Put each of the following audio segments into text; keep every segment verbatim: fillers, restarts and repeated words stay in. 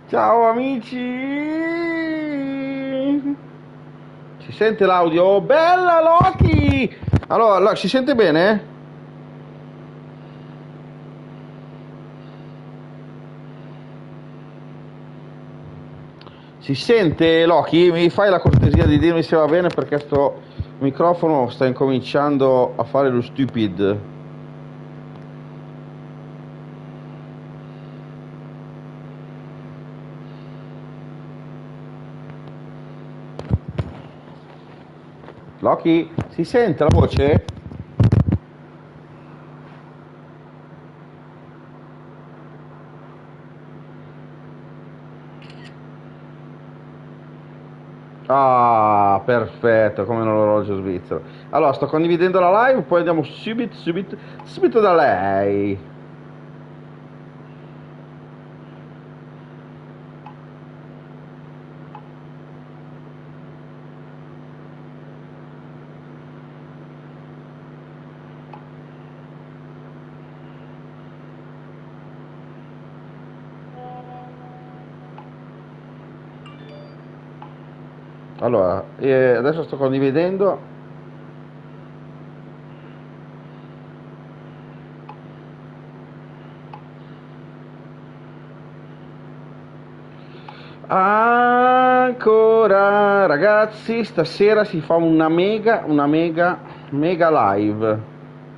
Ciao amici! Si sente l'audio? Bella Loki! Allora, allora, si sente bene? Si sente Loki? Mi fai la cortesia di dirmi se va bene perché sto microfono sta incominciando a fare lo stupid. Loki, si sente la voce? Ah, perfetto, come un orologio svizzero. Allora, sto condividendo la live, poi andiamo subito, subito, subito da lei. Allora, eh, adesso sto condividendo. Ancora, ragazzi, stasera si fa una mega, una mega, mega live.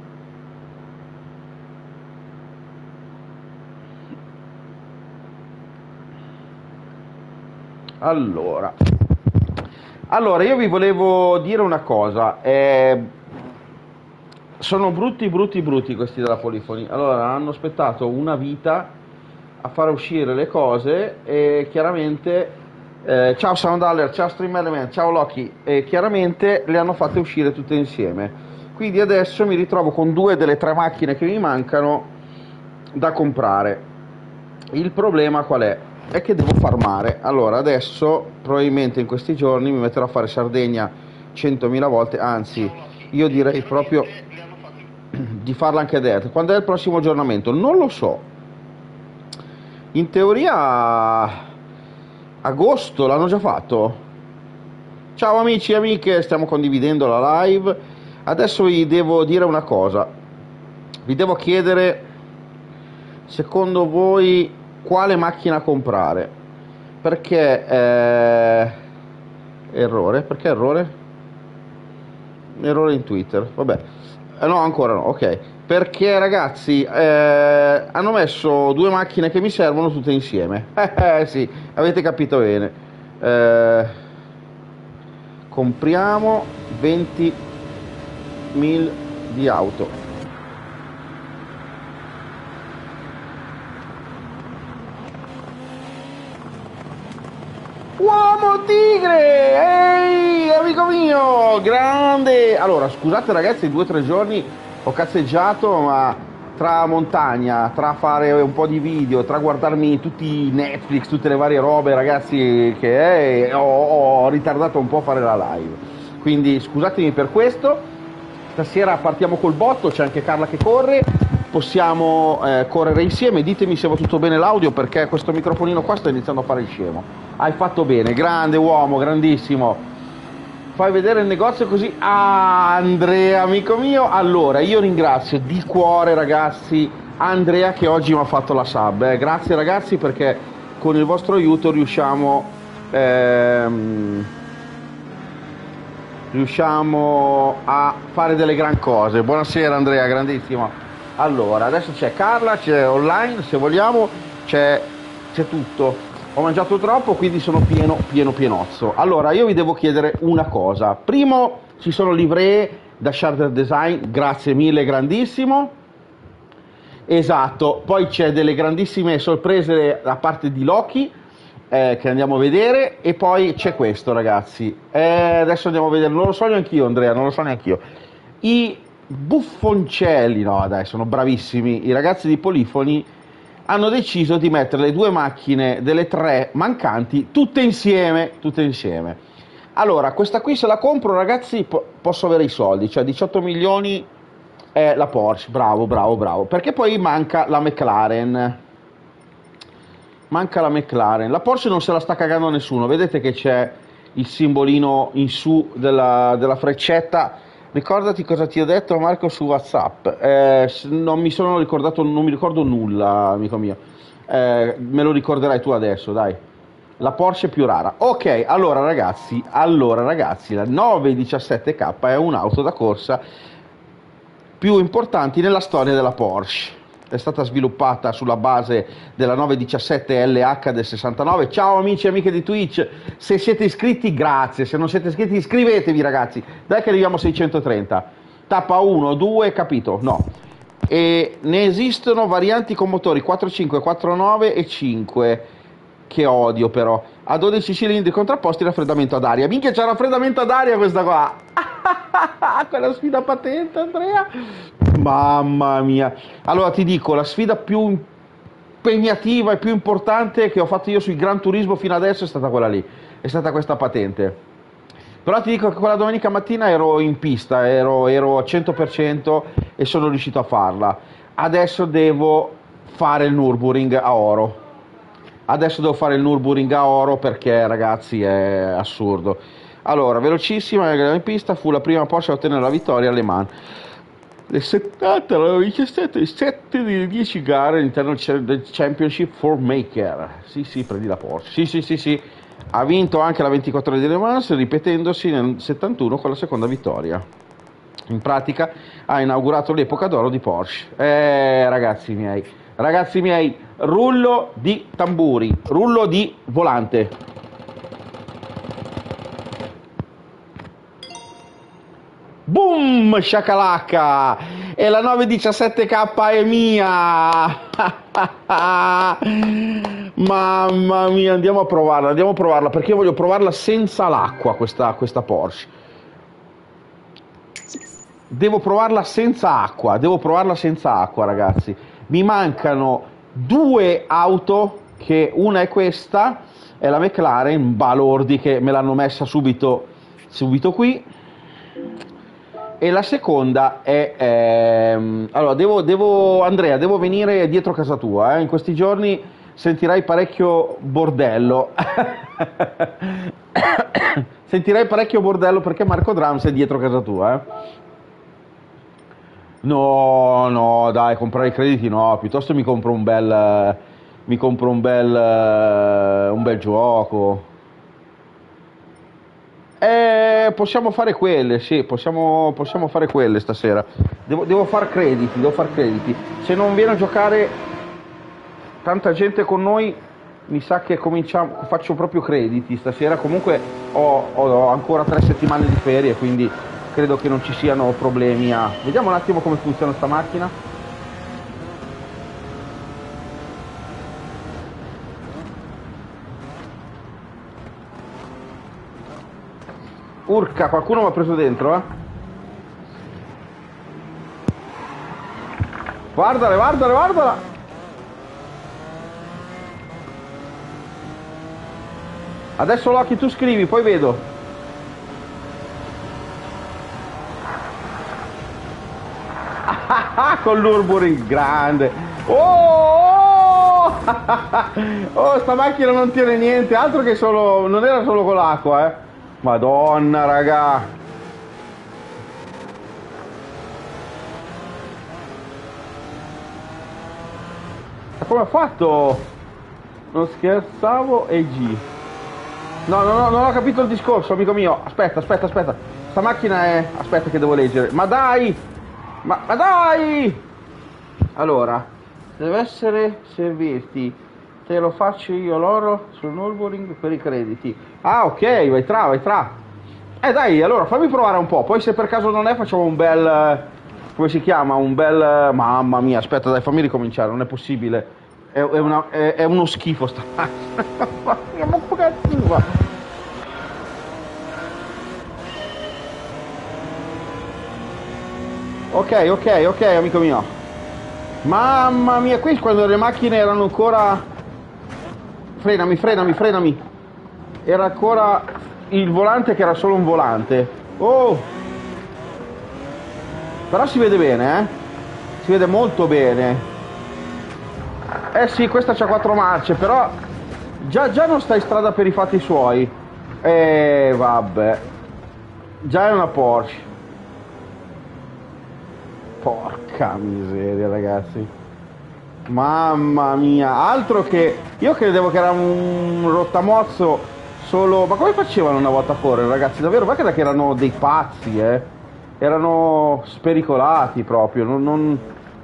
Allora, allora io vi volevo dire una cosa. Eh, sono brutti, brutti, brutti questi della Polifoni. Allora, hanno aspettato una vita a fare uscire le cose e chiaramente eh, ciao Soundaller, ciao Stream Element, ciao Loki, e chiaramente le hanno fatte uscire tutte insieme. Quindi adesso mi ritrovo con due delle tre macchine che mi mancano da comprare. Il problema qual è? È che devo farmare. Allora adesso probabilmente in questi giorni mi metterò a fare Sardegna centomila volte, anzi io direi proprio di farla anche Death. Quando è il prossimo aggiornamento? Non lo so. In teoria agosto l'hanno già fatto. Ciao amici e amiche, stiamo condividendo la live. Adesso vi devo dire una cosa. Vi devo chiedere, secondo voi, quale macchina comprare? Perché eh... errore? Perché errore? Errore in Twitter. Vabbè. Eh, no, ancora no, ok. Perché ragazzi eh, hanno messo due macchine che mi servono tutte insieme. Eh sì, avete capito bene. Eh, compriamo ventimila di auto. Uomo tigre! Ehi, amico mio! Grande! Allora, scusate ragazzi, due o tre giorni ho cazzeggiato, ma tra montagna, tra fare un po' di video, tra guardarmi tutti Netflix, tutte le varie robe, ragazzi, che è, ho, ho ritardato un po' a fare la live. Quindi scusatemi per questo. Stasera partiamo col botto, c'è anche Carla che corre, possiamo eh, correre insieme. Ditemi se va tutto bene l'audio, perché questo microfonino qua sta iniziando a fare il scemo. Hai fatto bene, grande uomo, grandissimo. Fai vedere il negozio così. Ah, Andrea, amico mio. Allora, io ringrazio di cuore, ragazzi, Andrea che oggi mi ha fatto la sub. Eh. Grazie ragazzi, perché con il vostro aiuto riusciamo ehm, riusciamo a fare delle gran cose. Buonasera Andrea, grandissimo. Allora, adesso c'è Carla, c'è online, se vogliamo, c'è, c'è tutto. Ho mangiato troppo, quindi sono pieno, pieno, pienozzo. Allora, io vi devo chiedere una cosa. Primo, ci sono livree da Sharder Design, grazie mille, grandissimo. Esatto, poi c'è delle grandissime sorprese da parte di Loki, eh, che andiamo a vedere, e poi c'è questo, ragazzi. Eh, adesso andiamo a vedere, non lo so neanche io, Andrea, non lo so neanche io. I buffoncelli, no, dai, sono bravissimi. I ragazzi di Polifoni hanno deciso di mettere le due macchine delle tre mancanti tutte insieme, tutte insieme. Allora, questa qui se la compro, ragazzi, po- posso avere i soldi, cioè diciotto milioni è la Porsche, bravo, bravo, bravo, perché poi manca la McLaren. manca la McLaren. La Porsche non se la sta cagando nessuno, vedete che c'è il simbolino in su della, della freccetta. Ricordati cosa ti ho detto, Marco, su WhatsApp. Eh, non mi sono ricordato, non mi ricordo nulla, amico mio. Eh, me lo ricorderai tu adesso, dai. La Porsche più rara. Ok, allora ragazzi, allora ragazzi, la nove diciassette K è un'auto da corsa più importante nella storia della Porsche. È stata sviluppata sulla base della nove diciassette L H del sessantanove. Ciao amici e amiche di Twitch, se siete iscritti grazie, se non siete iscritti iscrivetevi ragazzi, dai che arriviamo a seicentotrenta. Tappa uno, due, capito? No. E ne esistono varianti con motori quattro cinque, quattro nove e cinque, che odio però, a dodici cilindri contrapposti, raffreddamento ad aria. Minchia, c'è raffreddamento ad aria questa qua. Quella sfida patente, Andrea. Mamma mia. Allora ti dico, la sfida più impegnativa e più importante che ho fatto io sui Gran Turismo fino adesso è stata quella lì, è stata questa patente. Però ti dico che quella domenica mattina ero in pista, ero, ero a cento per cento e sono riuscito a farla. Adesso devo fare il Nürburgring a oro. Adesso devo fare il Nürburgring a oro perché ragazzi è assurdo. Allora, velocissima in pista, fu la prima Porsche a ottenere la vittoria alle Mans. Le settanta, la diciassette, sette delle dieci gare all'interno del Championship for Maker. Sì, sì, prendi la Porsche. Sì, sì, sì, sì. Ha vinto anche la ventiquattro ore di Le Mans, ripetendosi nel settantuno con la seconda vittoria. In pratica ha inaugurato l'epoca d'oro di Porsche. Eh, ragazzi miei, ragazzi miei, rullo di tamburi, rullo di volante. Boom, shakalaka! E la nove diciassette K è mia! Mamma mia, andiamo a provarla, andiamo a provarla, perché io voglio provarla senza l'acqua, questa, questa Porsche. Devo provarla senza acqua, devo provarla senza acqua, ragazzi. Mi mancano due auto, che una è questa, è la McLaren, balordi che me l'hanno messa subito, subito qui. E la seconda è ehm, allora devo, devo Andrea devo venire dietro casa tua, eh? In questi giorni sentirai parecchio bordello. Sentirai parecchio bordello perché Marco Drums è dietro casa tua, eh? No, no, dai, comprare i crediti no, piuttosto mi compro un bel mi compro un bel un bel gioco. Eh, possiamo fare quelle, sì, possiamo, possiamo fare quelle stasera. Devo, devo far crediti, devo far crediti. Se non viene a giocare tanta gente con noi, mi sa che cominciamo, faccio proprio crediti stasera. Comunque ho, ho ancora tre settimane di ferie, quindi credo che non ci siano problemi a... Vediamo un attimo come funziona sta macchina. Urca, qualcuno mi ha preso dentro, eh? Guardala, guardala, guardala! Adesso Loki tu scrivi, poi vedo. Con l'Nürburgring, grande! Oh! Oh, sta macchina non tiene niente, altro che solo... Non era solo con l'acqua, eh? Madonna, raga. Ma come ha fatto? Non scherzavo e G. No, no, no, non ho capito il discorso, amico mio. Aspetta, aspetta, aspetta. Sta macchina è... Aspetta che devo leggere. Ma dai! Ma, ma dai! Allora, deve essere servirti. Te lo faccio io l'oro sul Nürburgring per i crediti. Ah, ok, vai tra, vai tra. Eh dai, allora fammi provare un po', poi se per caso non è facciamo un bel... come si chiama? Un bel... Mamma mia, aspetta dai, fammi ricominciare, non è possibile. È, è, una, è, è uno schifo sta macchina. Ok, ok, ok, amico mio. Mamma mia, qui quando le macchine erano ancora... Frenami, frenami, frenami. Era ancora il volante che era solo un volante. Oh! Però si vede bene, eh? Si vede molto bene. Eh sì, questa c'ha quattro marce, però già, già non sta in strada per i fatti suoi. E vabbè. Già è una Porsche. Porca miseria, ragazzi. Mamma mia, altro che... Io credevo che era un rottamozzo solo... Ma come facevano una volta a correre, ragazzi? Davvero, guarda che erano dei pazzi, eh. Erano spericolati proprio, non... non...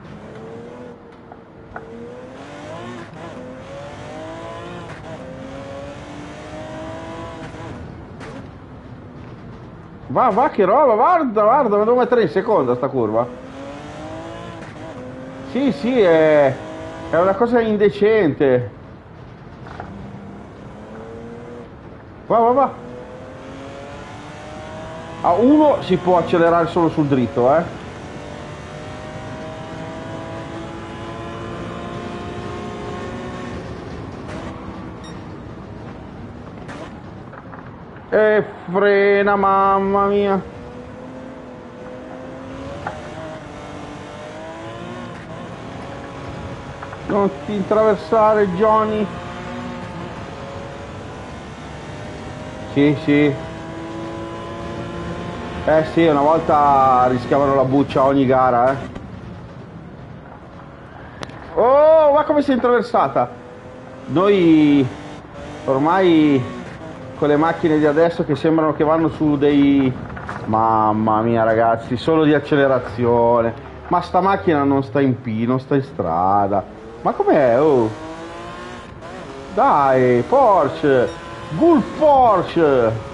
Va, va, che roba, guarda, guarda, me devo mettere in seconda sta curva. Sì, sì, è, è una cosa indecente. Va, va, va. A uno si può accelerare solo sul dritto, eh. E frena, mamma mia. Non ti intraversare, Johnny. Sì, sì. Eh sì, una volta rischiavano la buccia a ogni gara, eh. Oh, guarda come si è intraversata. Noi ormai con le macchine di adesso che sembrano che vanno su dei... Mamma mia, ragazzi, solo di accelerazione. Ma sta macchina non sta in P, non sta in strada. Ma com'è? Oh. Dai, Porsche. Gulf Porsche.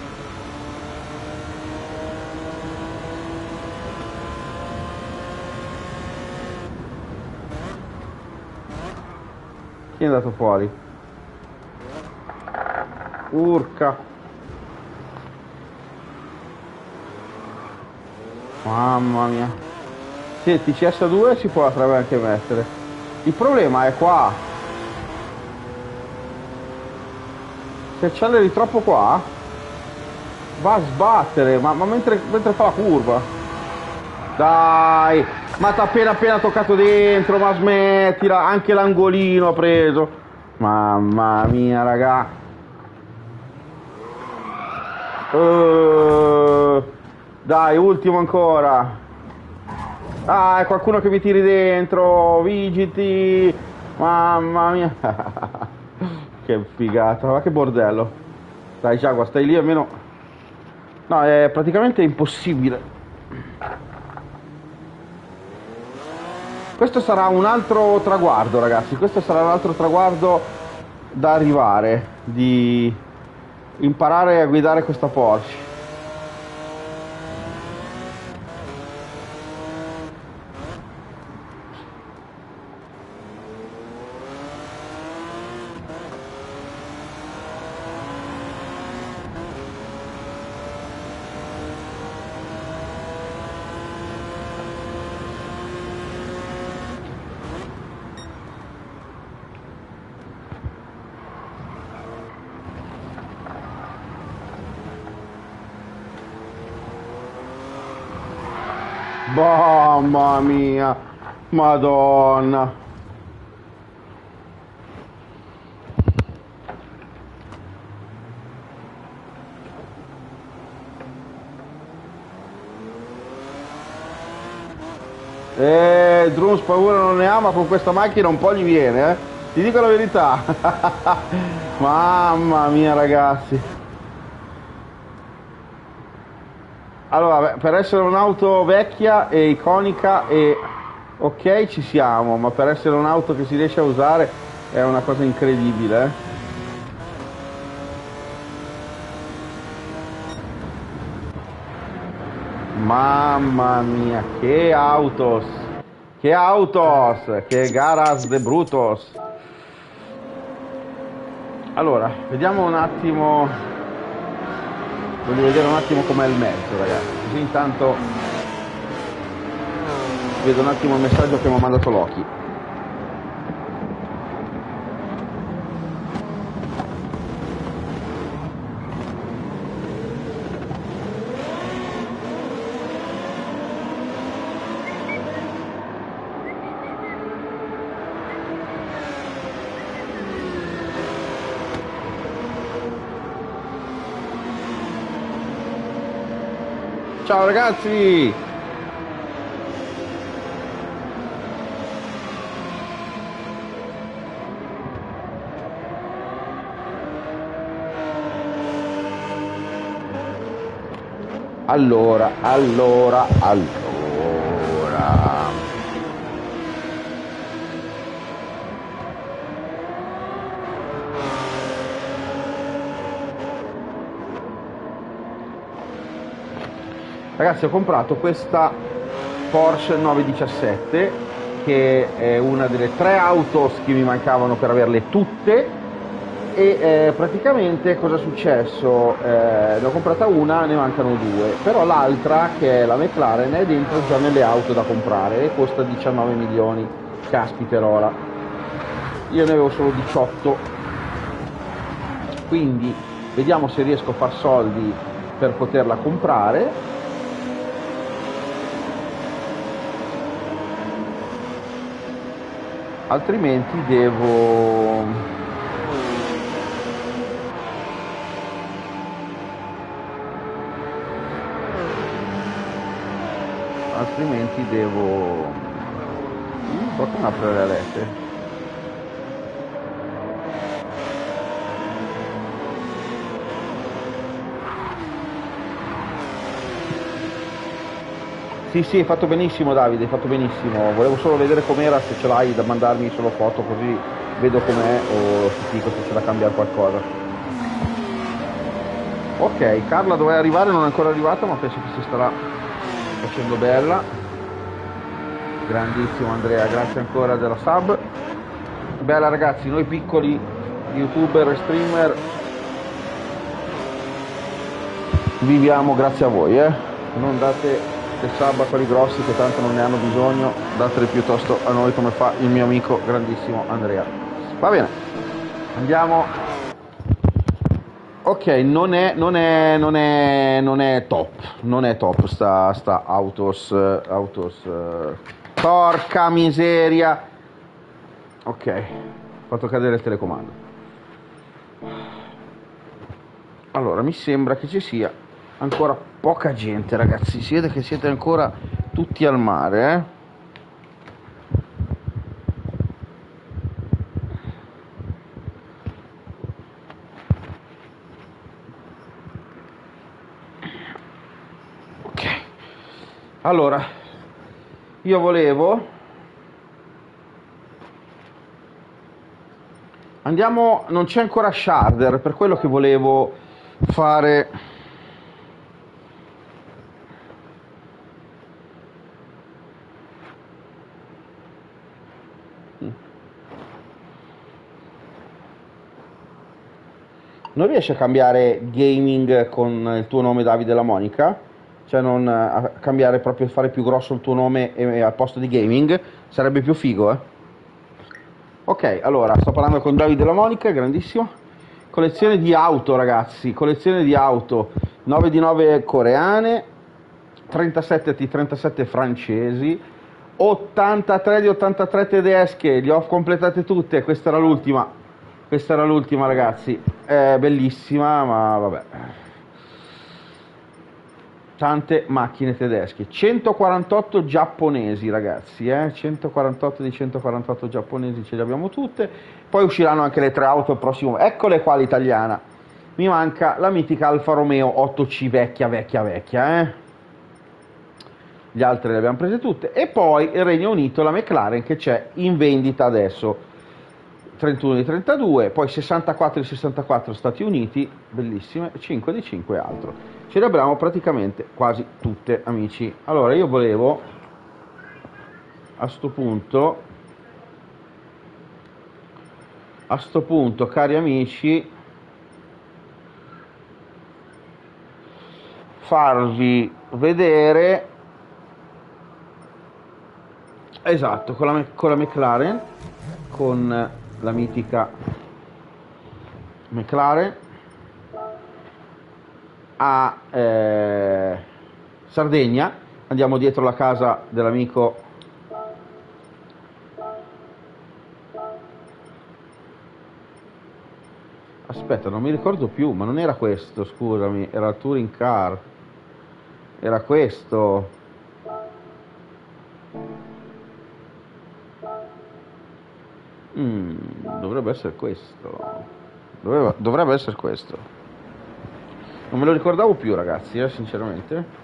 Chi è andato fuori? Urca. Mamma mia. Senti, C S due si potrebbe anche mettere. Il problema è qua. Se acceleri troppo qua, va a sbattere, ma, ma mentre, mentre fa la curva. Dai, ma t'ha appena appena toccato dentro, ma smettila, anche l'angolino ha preso. Mamma mia, raga. Uh, dai, ultimo ancora. Ah, è qualcuno che mi tiri dentro, vigiti. Mamma mia. Che figata, ma che bordello. Dai, Jaguar, stai lì almeno. No, è praticamente impossibile. Questo sarà un altro traguardo, ragazzi. Questo sarà un altro traguardo da arrivare, di imparare a guidare questa Porsche. Mamma mia, Madonna. Eh, Drums paura non ne ha, ma con questa macchina un po' gli viene, eh. Ti dico la verità. Mamma mia, ragazzi. Allora, per essere un'auto vecchia e iconica e ok ci siamo, ma per essere un'auto che si riesce a usare è una cosa incredibile, eh? Mamma mia, che autos! Che autos! Che garas de brutos! Allora, vediamo un attimo. Voglio vedere un attimo com'è il mezzo, ragazzi, così intanto vedo un attimo il messaggio che mi ha mandato Loki. ciao ragazzi! Allora, allora, allora. Ragazzi, ho comprato questa Porsche nove diciassette, che è una delle tre auto che mi mancavano per averle tutte. E eh, praticamente cosa è successo? Eh, ne ho comprata una, ne mancano due, però l'altra, che è la McLaren, è dentro già nelle auto da comprare e costa diciannove milioni, caspiterola. Io ne avevo solo diciotto, quindi vediamo se riesco a far soldi per poterla comprare. Altrimenti devo... altrimenti devo... non so come aprire le rete. Sì, sì, hai fatto benissimo Davide, hai fatto benissimo. Volevo solo vedere com'era, se ce l'hai da mandarmi solo foto, così vedo com'è o ti dico se c'è da cambiare qualcosa. Ok, Carla doveva arrivare, non è ancora arrivata, ma penso che si starà facendo bella. Grandissimo Andrea, grazie ancora della sub. Bella ragazzi, noi piccoli youtuber e streamer viviamo grazie a voi, eh. Non date le sub a quelli grossi che tanto non ne hanno bisogno, datele piuttosto a noi come fa il mio amico grandissimo Andrea. Va bene, andiamo. Ok, non è, non è, non è, non è top, non è top sta, sta Autos, Autos, uh, porca miseria. Ok, ho fatto cadere il telecomando. Allora, mi sembra che ci sia ancora poca gente, ragazzi, si vede che siete ancora tutti al mare, eh? Ok, allora, io volevo... Andiamo, non c'è ancora Sharder, per quello che volevo fare... Non riesci a cambiare gaming con il tuo nome Davide La Monica? Cioè non a cambiare proprio, fare più grosso il tuo nome e, e al posto di gaming? Sarebbe più figo, eh? Ok, allora, sto parlando con Davide La Monica, grandissimo. Collezione di auto, ragazzi, collezione di auto. nove di nove coreane, trentasette T trentasette francesi, ottantatré di ottantatré tedesche, le ho completate tutte, questa era l'ultima. Questa era l'ultima ragazzi, è bellissima ma vabbè. Tante macchine tedesche, centoquarantotto giapponesi ragazzi, eh? centoquarantotto di centoquarantotto giapponesi ce le abbiamo tutte, poi usciranno anche le tre auto il prossimo, eccole qua l'italiana, mi manca la mitica Alfa Romeo otto C vecchia vecchia vecchia, eh? Le altre le abbiamo prese tutte, e poi il Regno Unito, la McLaren che c'è in vendita adesso, trentuno di trentadue, poi sessantaquattro di sessantaquattro Stati Uniti, bellissime, cinque di cinque altro. Ce le abbiamo praticamente quasi tutte, amici. Allora io volevo a sto punto a sto punto cari amici farvi vedere, esatto, con la, con la McLaren, con la mitica McLaren a eh, Sardegna. Andiamo dietro la casa dell'amico aspetta, non mi ricordo più, ma non era questo, scusami, era il touring car. Era questo. Mm, dovrebbe essere questo. Doveva, dovrebbe essere questo. Non me lo ricordavo più, ragazzi, eh, sinceramente.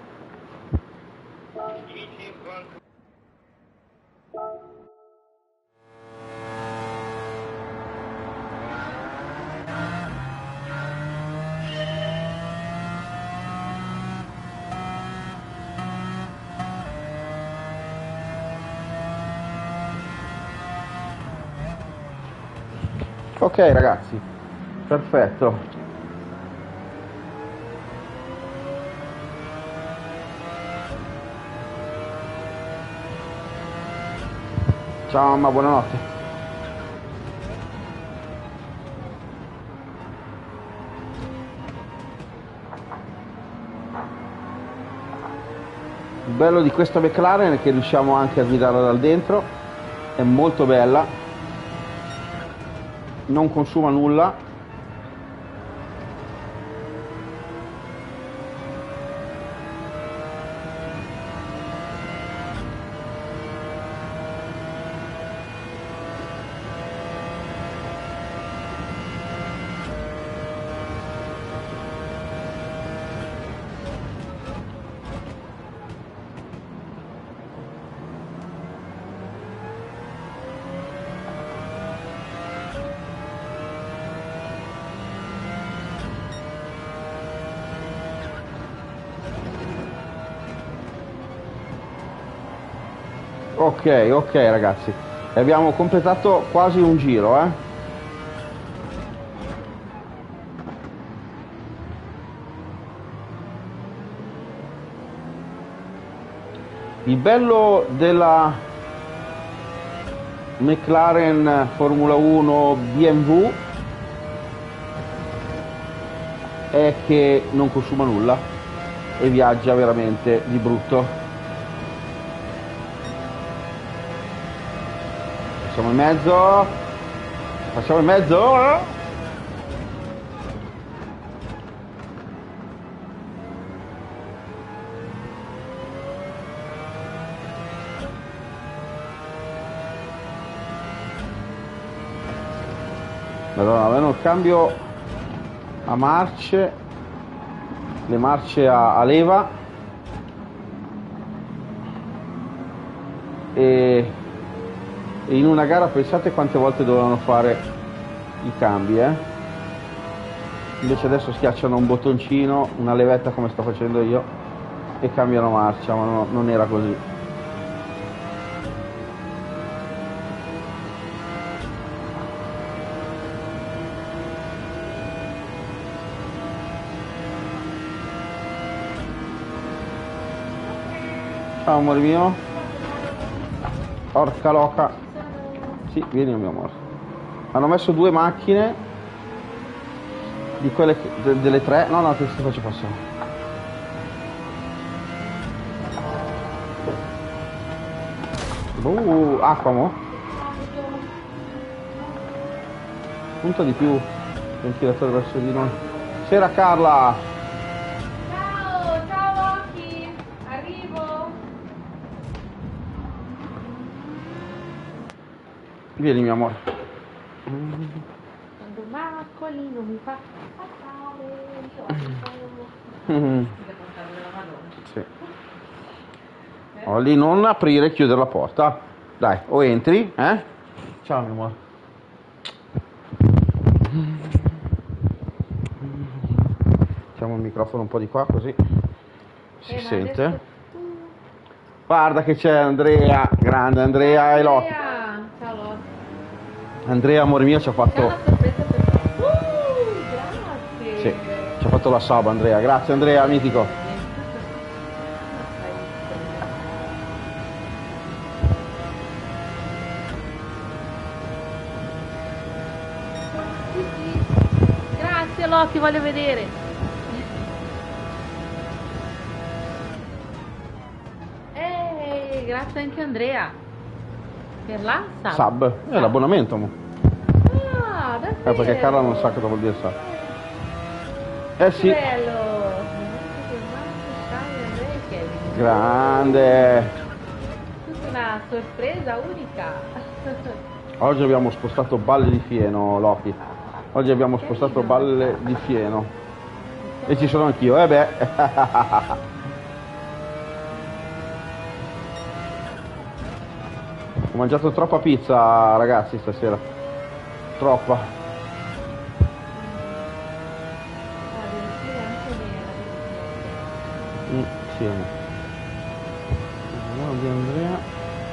Ok, ragazzi, perfetto. Ciao mamma, buonanotte. Il bello di questa McLaren è che riusciamo anche a guidarla dal dentro, è molto bella, non consuma nulla. Ok, ok ragazzi, abbiamo completato quasi un giro, eh? Il bello della McLaren Formula uno B M W è che non consuma nulla e viaggia veramente di brutto. Facciamo in mezzo, facciamo in mezzo. Madonna, avevano il cambio a marce, le marce a, a leva e in una gara pensate quante volte dovevano fare i cambi, eh? Invece adesso schiacciano un bottoncino, una levetta come sto facendo io e cambiano marcia, ma no, non era così. Ciao amore mio. Porca loca. Sì, vieni mio amore. Hanno messo due macchine di quelle che, de, delle tre. No, no, ti faccio passare. Uh, acqua mo. Punta di più il ventilatore verso di noi. Sera Carla. Ciao, ciao Occhi. Arrivo. Vieni mio amore. Quando Marcolino mi fa passare, Mm. Sì. Oh, lì non aprire e chiudere la porta. Dai, o entri, eh? Ciao mio amore. Facciamo il microfono un po' di qua così si eh, sente. Guarda che c'è Andrea, grande Andrea e Lotti. Ciao Lotti. Andrea amore mio ci ha fatto. C'è una sorpresa per te. Uh, grazie. Sì, ci ha fatto la sub Andrea, grazie Andrea, mitico. Grazie Lotti, voglio vedere. Ehi, grazie anche Andrea. Per la sub. Sub, è l'abbonamento mo. Ah, davvero? Eh, perché Carla non sa cosa vuol dire sub. Eh sì. Che bello. Che Grande. Tutta una sorpresa unica. Oggi abbiamo spostato balle di fieno, Loki. Oggi abbiamo spostato balle di fieno. E ci sono anch'io, eh beh. Ho mangiato troppa pizza, ragazzi, stasera. Troppa. Mm, sì, amore. Di Andrea.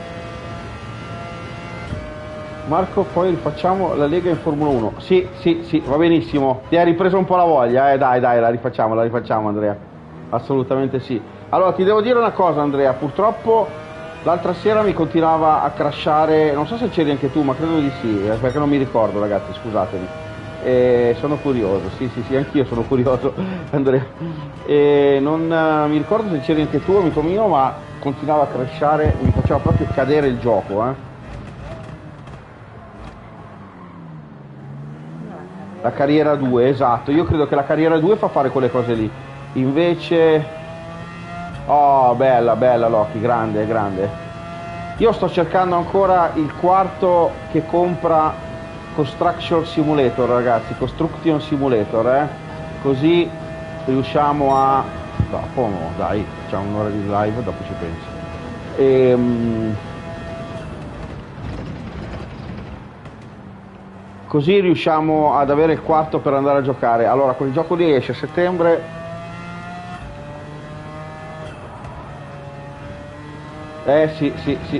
Marco, poi rifacciamo la Lega in Formula uno. Sì, sì, sì, va benissimo. Ti hai ripreso un po' la voglia, eh? Dai, dai, la rifacciamo, la rifacciamo, Andrea. Assolutamente sì. Allora, ti devo dire una cosa, Andrea. Purtroppo l'altra sera mi continuava a crashare. Non so se c'eri anche tu, ma credo di sì, eh, perché non mi ricordo, ragazzi, scusatemi. E sono curioso, sì, sì, sì, anch'io sono curioso, Andrea. E non uh, mi ricordo se c'eri anche tu, amico mio, ma continuava a crashare, mi faceva proprio cadere il gioco, eh. La carriera due, esatto, io credo che la carriera due fa fare quelle cose lì. Invece... Oh, bella, bella Loki, grande, grande. Io sto cercando ancora il quarto che compra Construction Simulator, ragazzi, Construction Simulator, eh. Così riusciamo a... Dopo no, dai, facciamo un'ora di live, dopo ci penso. Ehm... Così riusciamo ad avere il quarto per andare a giocare. Allora, quel gioco lì esce a settembre. Eh sì, sì, sì.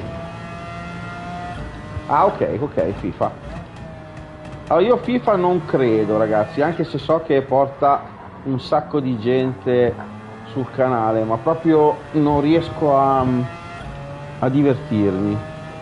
Ah, ok, ok, FIFA. Allora, io FIFA non credo, ragazzi, anche se so che porta un sacco di gente sul canale, ma proprio non riesco a, a divertirmi.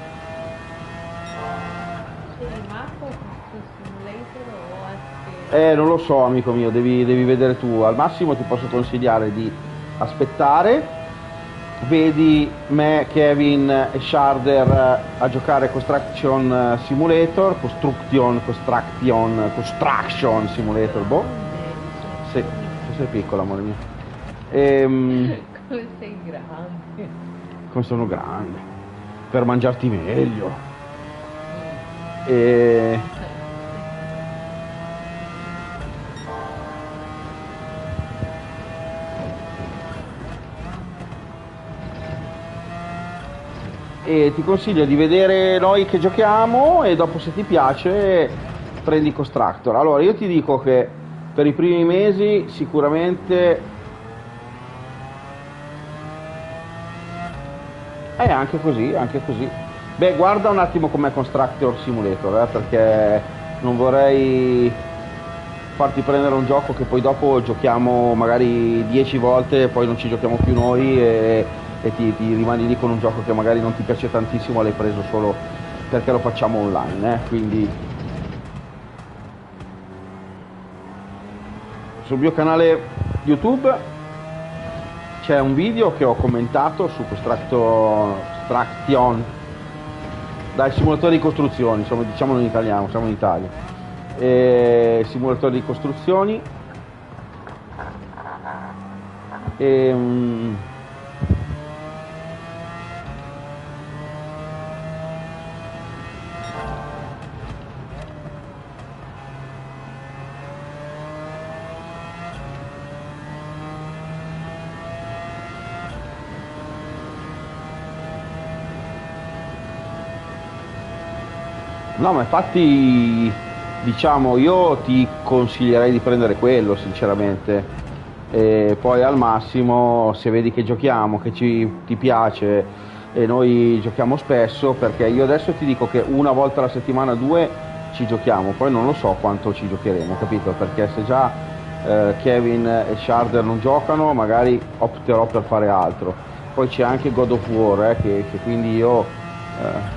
Eh, non lo so, amico mio, devi, devi vedere tu. Al massimo ti posso consigliare di aspettare, vedi me, Kevin e Sharder a giocare Construction Simulator, Construction, Construction, Construction Simulator, boh. Sì, tu sei piccola, amore mio. Ehm, Come sei grande. Come sono grande. Per mangiarti meglio. E... e ti consiglio di vedere noi che giochiamo e dopo, se ti piace, prendi Constructor. Allora, io ti dico che per i primi mesi sicuramente è anche così, anche così. Beh, guarda un attimo com'è Constructor Simulator, eh, perché non vorrei farti prendere un gioco che poi dopo giochiamo magari dieci volte e poi non ci giochiamo più noi e e ti, ti rimani lì con un gioco che magari non ti piace tantissimo, l'hai preso solo perché lo facciamo online, eh? Quindi sul mio canale YouTube c'è un video che ho commentato su Construction, dai, simulatori di costruzioni, insomma, diciamolo in italiano, siamo in Italia, e simulatori di costruzioni e um, no, ma infatti, diciamo, io ti consiglierei di prendere quello, sinceramente. E poi al massimo, se vedi che giochiamo, che ci, ti piace e noi giochiamo spesso, perché io adesso ti dico che una volta alla settimana, due, ci giochiamo, poi non lo so quanto ci giocheremo, capito? Perché se già eh, Kevin e Sharder non giocano, magari opterò per fare altro. Poi c'è anche God of War, eh, che, che quindi io... Eh,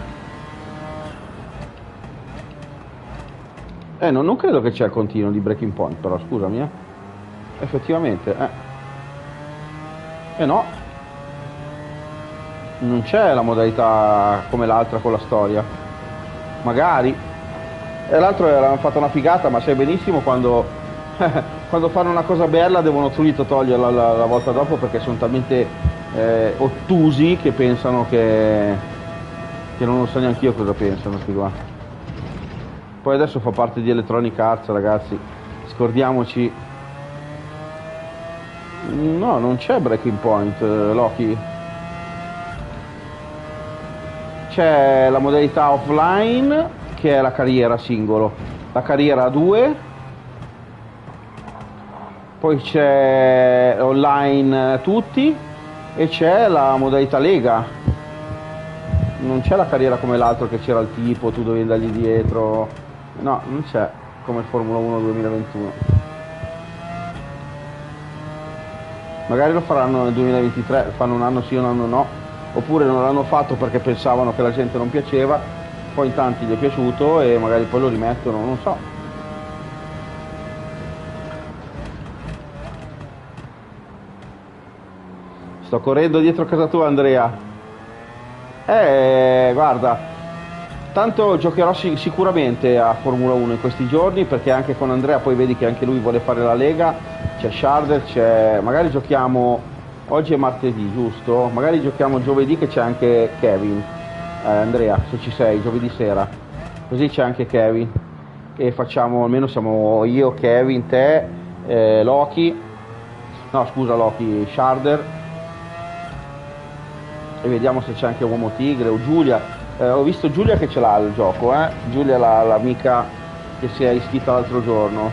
Eh, no, non credo che c'è il continuo di Breaking Point, però scusami, eh. Effettivamente, eh. Eh no. Non c'è la modalità come l'altra con la storia. Magari. E l'altro era fatto una figata, ma sai benissimo quando... quando fanno una cosa bella devono subito toglierla la, la volta dopo perché sono talmente eh, ottusi che pensano che, che non lo so neanche io cosa pensano sti qua. Poi adesso fa parte di Electronic Arts, ragazzi, scordiamoci. No, non c'è Breaking Point, eh, Loki. C'è la modalità offline, che è la carriera singolo, la carriera a due, poi c'è online tutti e c'è la modalità lega. Non c'è la carriera come l'altro che c'era il tipo, tu dovevi andargli dietro. No, non c'è come il Formula uno duemilaventuno. Magari lo faranno nel duemilaventitré, fanno un anno sì, un anno no, oppure non l'hanno fatto perché pensavano che la gente non piaceva, poi in tanti gli è piaciuto e magari poi lo rimettono, non so. Sto correndo dietro casa tua, Andrea. Eh, guarda, tanto giocherò sicuramente a Formula uno in questi giorni, perché anche con Andrea poi vedi che anche lui vuole fare la Lega, c'è Sharder, c'è... magari giochiamo, oggi è martedì, giusto? Magari giochiamo giovedì che c'è anche Kevin, eh, Andrea, se ci sei, giovedì sera, così c'è anche Kevin, e facciamo, almeno siamo io, Kevin, te, eh, Loki, no scusa Loki, Sharder, e vediamo se c'è anche Uomo Tigre o Giulia. Eh, ho visto Giulia che ce l'ha il gioco, eh? Giulia la, l'amica che si è iscritta l'altro giorno.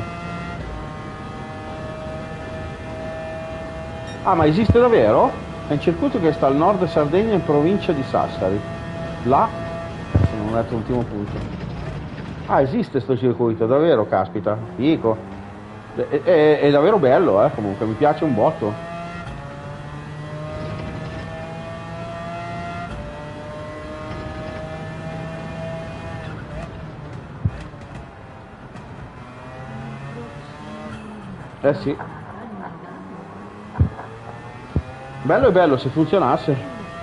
Ah, ma esiste davvero? È un circuito che sta al nord Sardegna in provincia di Sassari. Là? Non ho letto l'ultimo punto. Ah, esiste sto circuito, davvero, caspita. Fico. È, è, è davvero bello, eh, comunque, mi piace un botto. Eh sì. Bello e bello se funzionasse.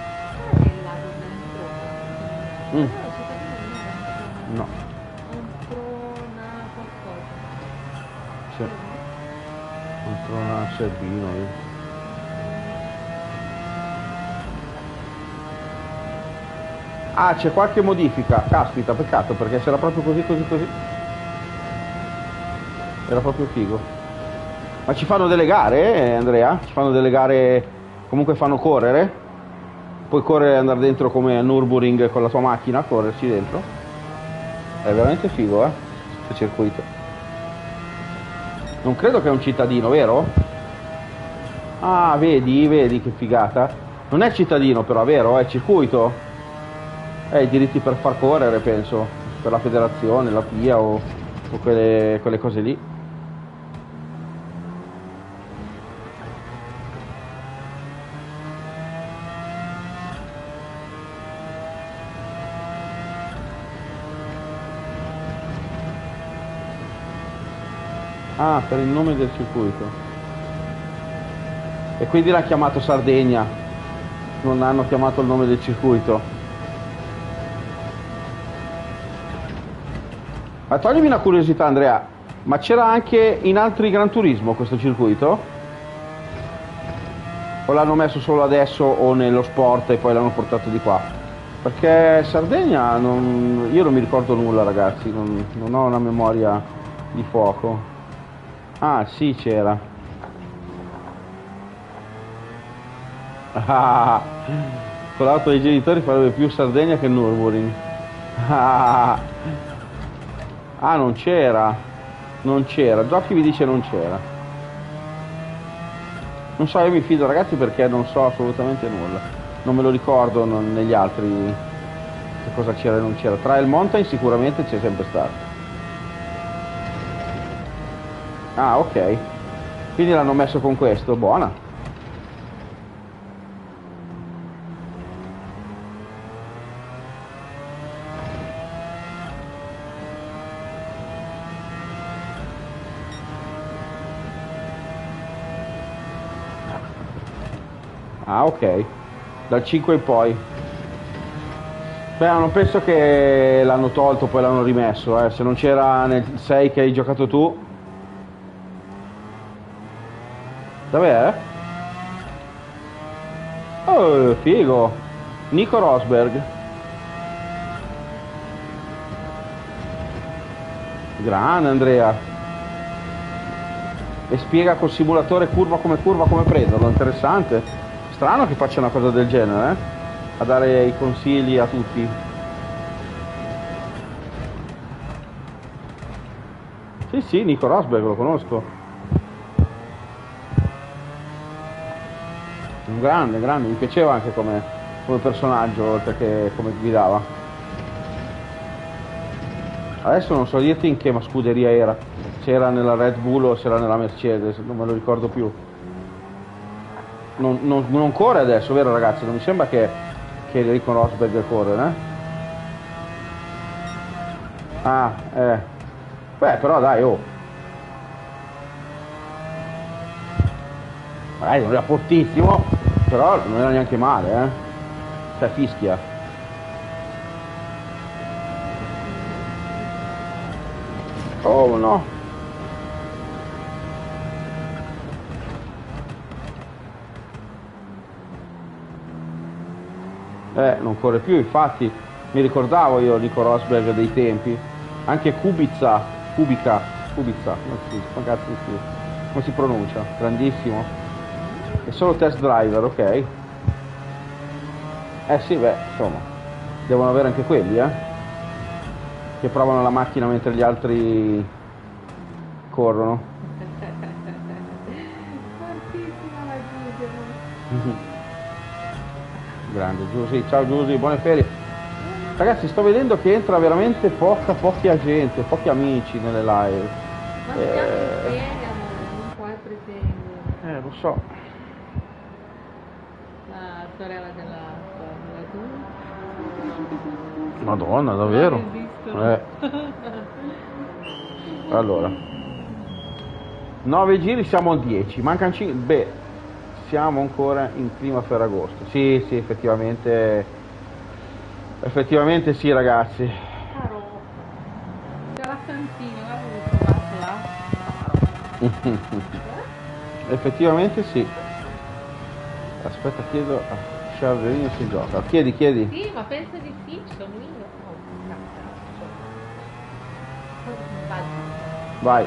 Mm. No. C'è. Un Serbino. Ah, c'è qualche modifica. Caspita, peccato, perché se era proprio così così così. Era proprio figo. Ma ci fanno delle gare, eh, Andrea? Ci fanno delle gare, comunque fanno correre? Puoi correre e andare dentro come a Nürburgring con la tua macchina, correrci dentro? È veramente figo, eh, questo circuito. Non credo che è un cittadino, vero? Ah, vedi, vedi che figata. Non è cittadino però, vero? È circuito? È i diritti per far correre, penso, per la federazione, la F I A o, o quelle, quelle cose lì. Ah, per il nome del circuito. E quindi l'ha chiamato Sardegna, non hanno chiamato il nome del circuito. Ma toglimi una curiosità, Andrea, ma c'era anche in altri Gran Turismo questo circuito? O l'hanno messo solo adesso o nello sport e poi l'hanno portato di qua? Perché Sardegna, non... io non mi ricordo nulla, ragazzi, non, non ho una memoria di fuoco. Ah, sì, c'era. Ah, con l'auto dei genitori farebbe più Sardegna che Nürburgring. Ah, ah, non c'era. Non c'era. Giochi mi dice non c'era. Non so, io mi fido, ragazzi, perché non so assolutamente nulla. Non me lo ricordo non, negli altri che cosa c'era e non c'era. Trail Mountain sicuramente c'è sempre stato. Ah, ok. Quindi l'hanno messo con questo, buona. Ah, ok. Dal cinque in poi. Beh, non penso che l'hanno tolto, poi l'hanno rimesso, eh. Se non c'era nel sei che hai giocato tu. Dov'è? Oh, figo. Nico Rosberg. Grande Andrea. E spiega col simulatore curva come curva come prenderlo. Interessante. Strano che faccia una cosa del genere, eh? A dare i consigli a tutti. Sì, sì, Nico Rosberg lo conosco. Un grande, grande, mi piaceva anche come, come personaggio, oltre che come guidava. Adesso non so dirti in che scuderia era, se era nella Red Bull o se era nella Mercedes, non me lo ricordo più. Non, non, non corre adesso, vero ragazzi? Non mi sembra che, che Nico Rosberg corre, eh? Ah, eh. Beh, però dai, oh. Magari non era fortissimo, però non era neanche male, eh. Cioè, fischia. Oh no. Eh, non corre più, infatti mi ricordavo io Nico Rosberg dei tempi. Anche Kubica, Kubica, Kubica, come si, come si pronuncia? Grandissimo. È solo test driver, ok. Eh sì, beh, insomma, devono avere anche quelli, eh, che provano la macchina mentre gli altri corrono. Fortissima la Giulia. Grande Giusy, ciao Giusy, buone ferie. Ragazzi, sto vedendo che entra veramente poca, poca gente, pochi amici nelle live. Ma siamo insieme, amore, non puoi pretendere. Eh, lo so. La sorella della della tua. Madonna, davvero? Non Eh. Allora. nove giri, siamo a dieci, mancano cinque. Beh, siamo ancora in clima Ferragosto. Sì, sì, effettivamente. Effettivamente sì, ragazzi. Caro. C'è la Santina, guarda che trovato là. Effettivamente sì. Aspetta, chiedo a Sciarverino se gioca. Chiedi, chiedi. Sì, ma penso di sì, sono io. Oh, cazzo. Vai.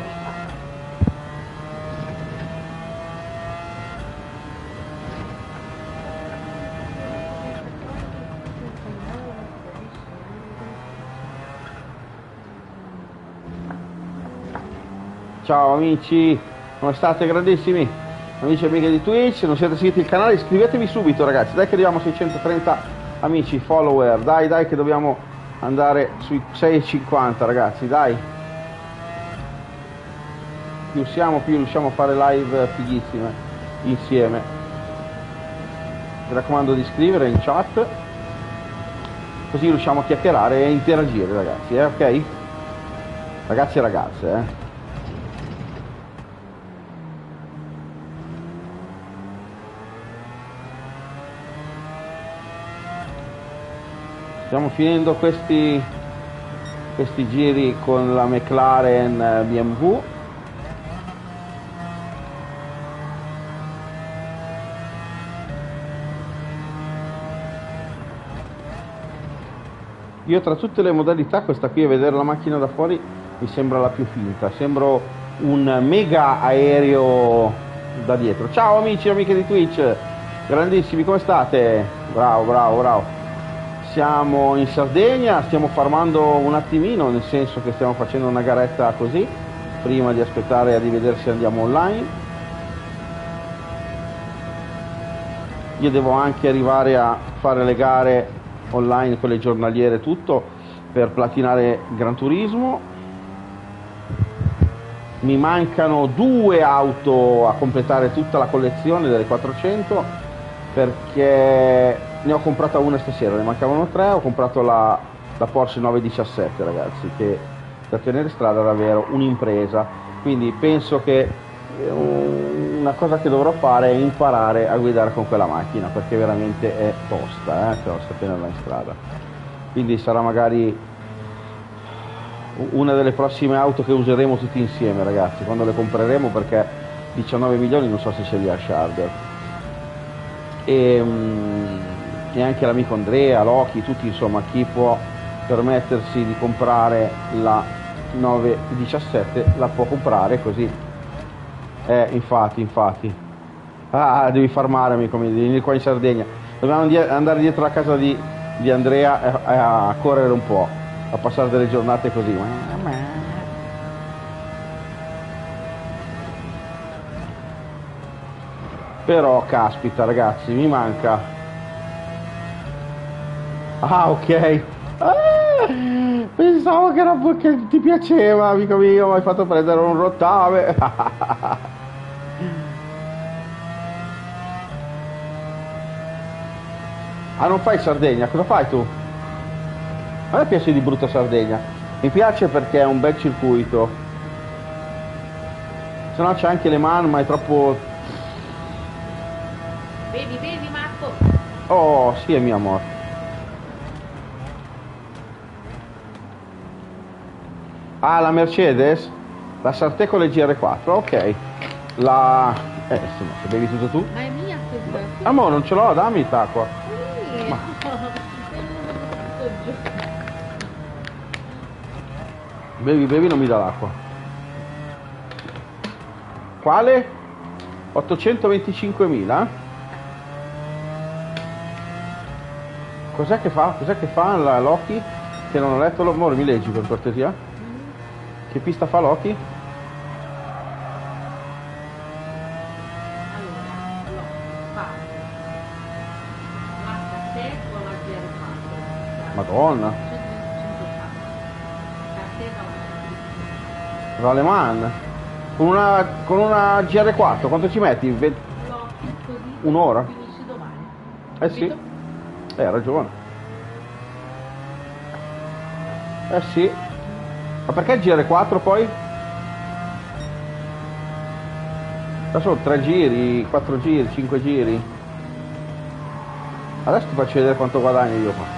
Ciao amici, come state grandissimi? Amici e amiche di Twitch, se non siete iscritti al canale iscrivetevi subito ragazzi, dai che arriviamo a seicentotrenta amici, follower, dai dai che dobbiamo andare sui sei e cinquanta ragazzi, dai. Più siamo più riusciamo a fare live fighissime insieme. Mi raccomando di iscrivere in chat, così riusciamo a chiacchierare e interagire ragazzi, eh, ok? Ragazzi e ragazze, eh. Stiamo finendo questi, questi giri con la McLaren B M W. Io tra tutte le modalità questa qui a vedere la macchina da fuori mi sembra la più finta, sembro un mega aereo da dietro. Ciao amici e amiche di Twitch, grandissimi, come state? Bravo, bravo, bravo. Siamo in Sardegna, stiamo farmando un attimino, nel senso che stiamo facendo una garetta così, prima di aspettare di vedere se andiamo online. Io devo anche arrivare a fare le gare online, quelle giornaliere, tutto, per platinare Gran Turismo. Mi mancano due auto a completare tutta la collezione delle quattrocento, perché ne ho comprata una stasera, ne mancavano tre, ho comprato la, la Porsche nove diciassette ragazzi, che per tenere strada era davvero un'impresa, quindi penso che una cosa che dovrò fare è imparare a guidare con quella macchina, perché veramente è tosta, eh, tosta tenerla in strada, quindi sarà magari una delle prossime auto che useremo tutti insieme ragazzi, quando le compreremo, perché diciannove milioni non so se ce li ha Sharder. e, mm, e anche l'amico Andrea, Loki, tutti insomma, chi può permettersi di comprare la nove diciassette la può comprare così. Eh, infatti, infatti. Ah, devi farmare, amico mio, devi venire qua in Sardegna. Dobbiamo die- andare dietro la casa di, di Andrea e a, a correre un po', a passare delle giornate così. Però, caspita, ragazzi, mi manca. Ah, ok. Ah, pensavo che, era, che ti piaceva, amico mio, mi hai fatto prendere un rottame. Ah, non fai Sardegna? Cosa fai tu? A me piace di brutto Sardegna. Mi piace perché è un bel circuito. Se no c'è anche Le Mans, ma è troppo... Bevi, bevi, Marco. Oh, sì, è mio amore. Ah, la Mercedes? La Sartè con le G R quattro, ok. La... Eh, insomma, se bevi tutto tu. Ma è mia questa. Amore, non ce l'ho, dammi l'acqua. Sì. Ma- Bevi, bevi, non mi dà l'acqua. Quale? ottocentoventicinquemila? Cos'è che fa? Cos'è che fa la Loki? Che non ho letto, l'amore, mi leggi per cortesia? Che pista fa Loki? Allora, no, fa la Sartè con la G R quattro. Madonna. Sartè no. Va Le Mans. Con una, con una G R quattro, quanto ci metti? Ve- No, così Un'ora? finisci domani. Eh sì. Capito? Eh, hai ragione. Eh sì. Ma perché G R quattro poi? Adesso tre giri, quattro giri, cinque giri. Adesso ti faccio vedere quanto guadagno io qua.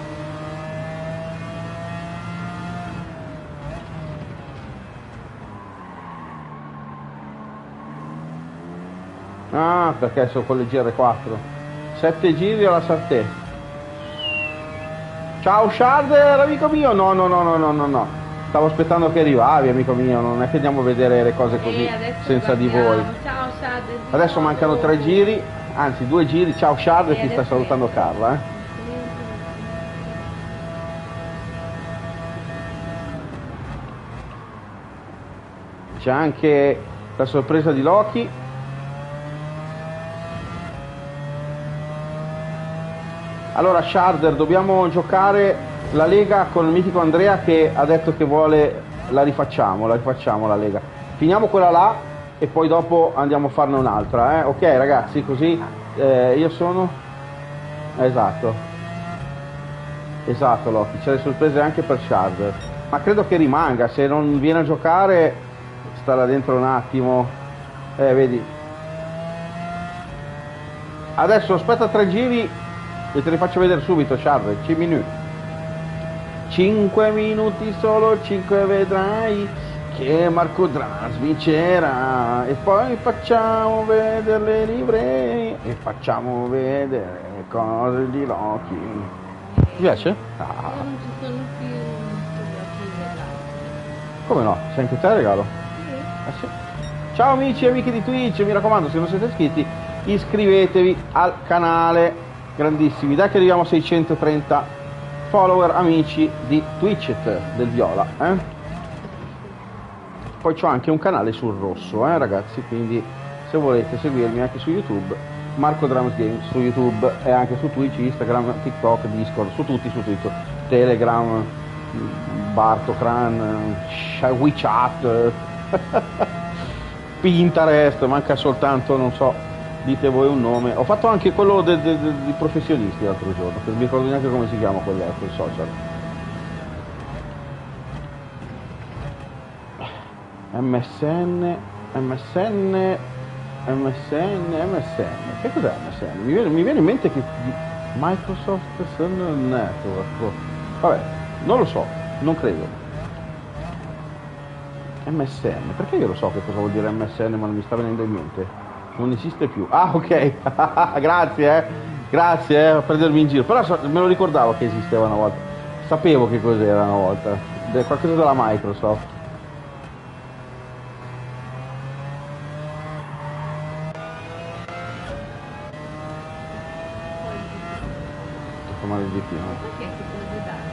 Ah, perché sono con le G R quattro. Sette giri alla Sartè. Ciao Sharder, amico mio. No, no, no, no, no, no, no. Stavo aspettando che arrivavi, amico mio. Non è che andiamo a vedere le cose così Eh, adesso senza di guardiamo. voi. Ciao, Shad. Adesso mancano tre giri, anzi due giri. Ciao Sharder, E ti sta adesso salutando entra. Carla, eh. C'è anche la sorpresa di Loki. Allora Sharder, dobbiamo giocare la Lega con il mitico Andrea che ha detto che vuole, la rifacciamo, la rifacciamo la Lega. Finiamo quella là e poi dopo andiamo a farne un'altra, eh? Ok ragazzi, così eh, io sono... Esatto. Esatto Loki, c'è le sorprese anche per Sharder. Ma credo che rimanga, se non viene a giocare starà dentro un attimo. Eh, vedi. Adesso aspetta tre giri e te li faccio vedere subito, Sharder, cinque minuti. cinque minuti solo, cinque vedrai che Marco Dras vincerà e poi facciamo vedere le livree e facciamo vedere le cose di Loki. Ti piace? Ah. Io non ci sono più sulle regalo. Come no? Sei anche te il regalo? Sì. Ah, sì. Ciao amici e amiche di Twitch, mi raccomando, se non siete iscritti iscrivetevi al canale. Grandissimi, dai che arriviamo a seicentotrenta follower amici di Twitch del Viola, eh? Poi c'ho anche un canale sul rosso, eh ragazzi, quindi se volete seguirmi anche su YouTube, Marco Drums Games su YouTube e anche su Twitch, Instagram, TikTok, Discord, su tutti, su Twitter, Telegram, Bartocran, WeChat, Pinterest, manca soltanto, non so, dite voi un nome. Ho fatto anche quello dei de, de, de professionisti l'altro giorno, che non mi ricordo neanche come si chiama quel, quel social. M S N, M S N, M S N, M S N. Che cos'è M S N? Mi viene, mi viene in mente che Microsoft Network. Vabbè, non lo so, non credo. M S N, perché io lo so che cosa vuol dire M S N ma non mi sta venendo in mente? Non esiste più. Ah, ok. Grazie, eh. Grazie, eh, a prendermi in giro. Però so- me lo ricordavo che esisteva una volta. Sapevo che cos'era una volta. De- qualcosa della Microsoft. Sto male di più, no? Perché che puoi dare?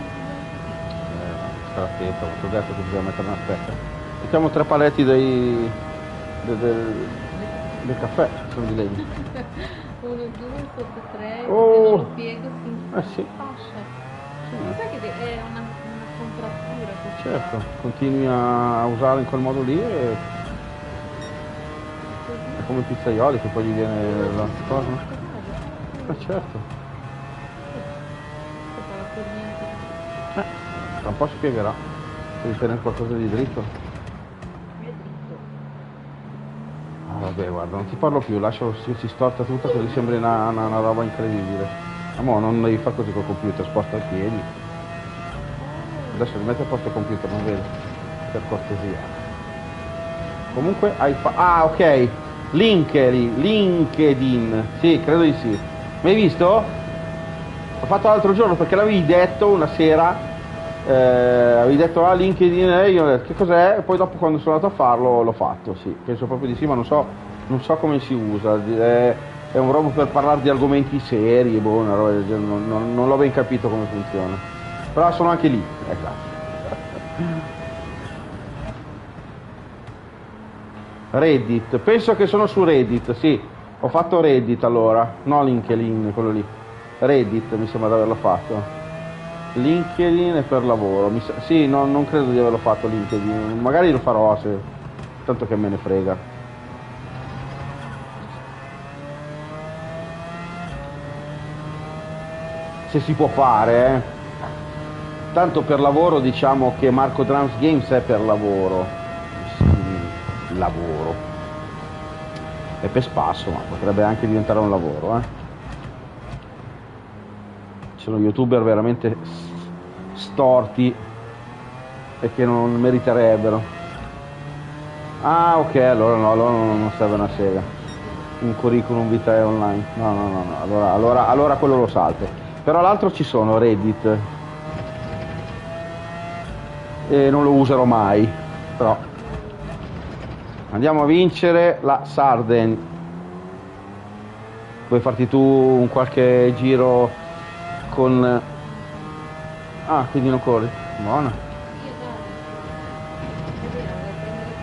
Eh, stare attento, ti ho detto che bisogna mettere una specca. Mettiamo tre paletti dei, de- del, del caffè, sono di legno. Uno, due, sotto tre, Oh. se non lo piego si Eh sì, fascia. Mi sa che de- è una, una contrattura questa. certo, continui a usare in quel modo lì e Così. è come i pizzaioli che poi gli viene la cosa. Guarda, Eh certo, sopra la cornice. eh, tra un po' spiegherà, devi tenere qualcosa di dritto. È dritto. Ah, vabbè, guarda, non ti parlo più, lascialo si, si storta tutta così sembri una, una, una roba incredibile. Ma non devi fare così col computer, sposta i piedi. Adesso rimetti a posto il computer, non vedo, per cortesia. Comunque hai fa... Ah, ok, LinkedIn, LinkedIn, sì, credo di sì. Mi hai visto? L'ho fatto l'altro giorno perché l'avevi detto una sera, eh, avevi detto ah LinkedIn, e io ho detto che cos'è? E poi dopo quando sono andato a farlo l'ho fatto, sì, penso proprio di sì, ma non so, non so come si usa. È, è un robo per parlare di argomenti seri, boh, una roba del genere, non, non, non l'ho ben capito come funziona. Però sono anche lì, ecco. Reddit, penso che sono su Reddit, sì, ho fatto Reddit allora, no LinkedIn, quello lì. Reddit mi sembra di averlo fatto. LinkedIn è per lavoro, mi sa... sì, no, non credo di averlo fatto LinkedIn, magari lo farò se... tanto che me ne frega. Se si può fare, eh. Tanto per lavoro diciamo che Marco Drums Games è per lavoro. Sì, lavoro. È per spasso, ma potrebbe anche diventare un lavoro, eh. Ci sono youtuber veramente storti e che non meriterebbero. Ah, ok, allora no, allora non serve una sega. Un curriculum vitae online. No, no, no, no. Allora, allora, allora quello lo salto. Però l'altro ci sono, Reddit. E non lo userò mai. Però andiamo a vincere la Sarden. Vuoi farti tu un qualche giro con... Ah, quindi non corri? Buona. Io dai. È vero, devo prendere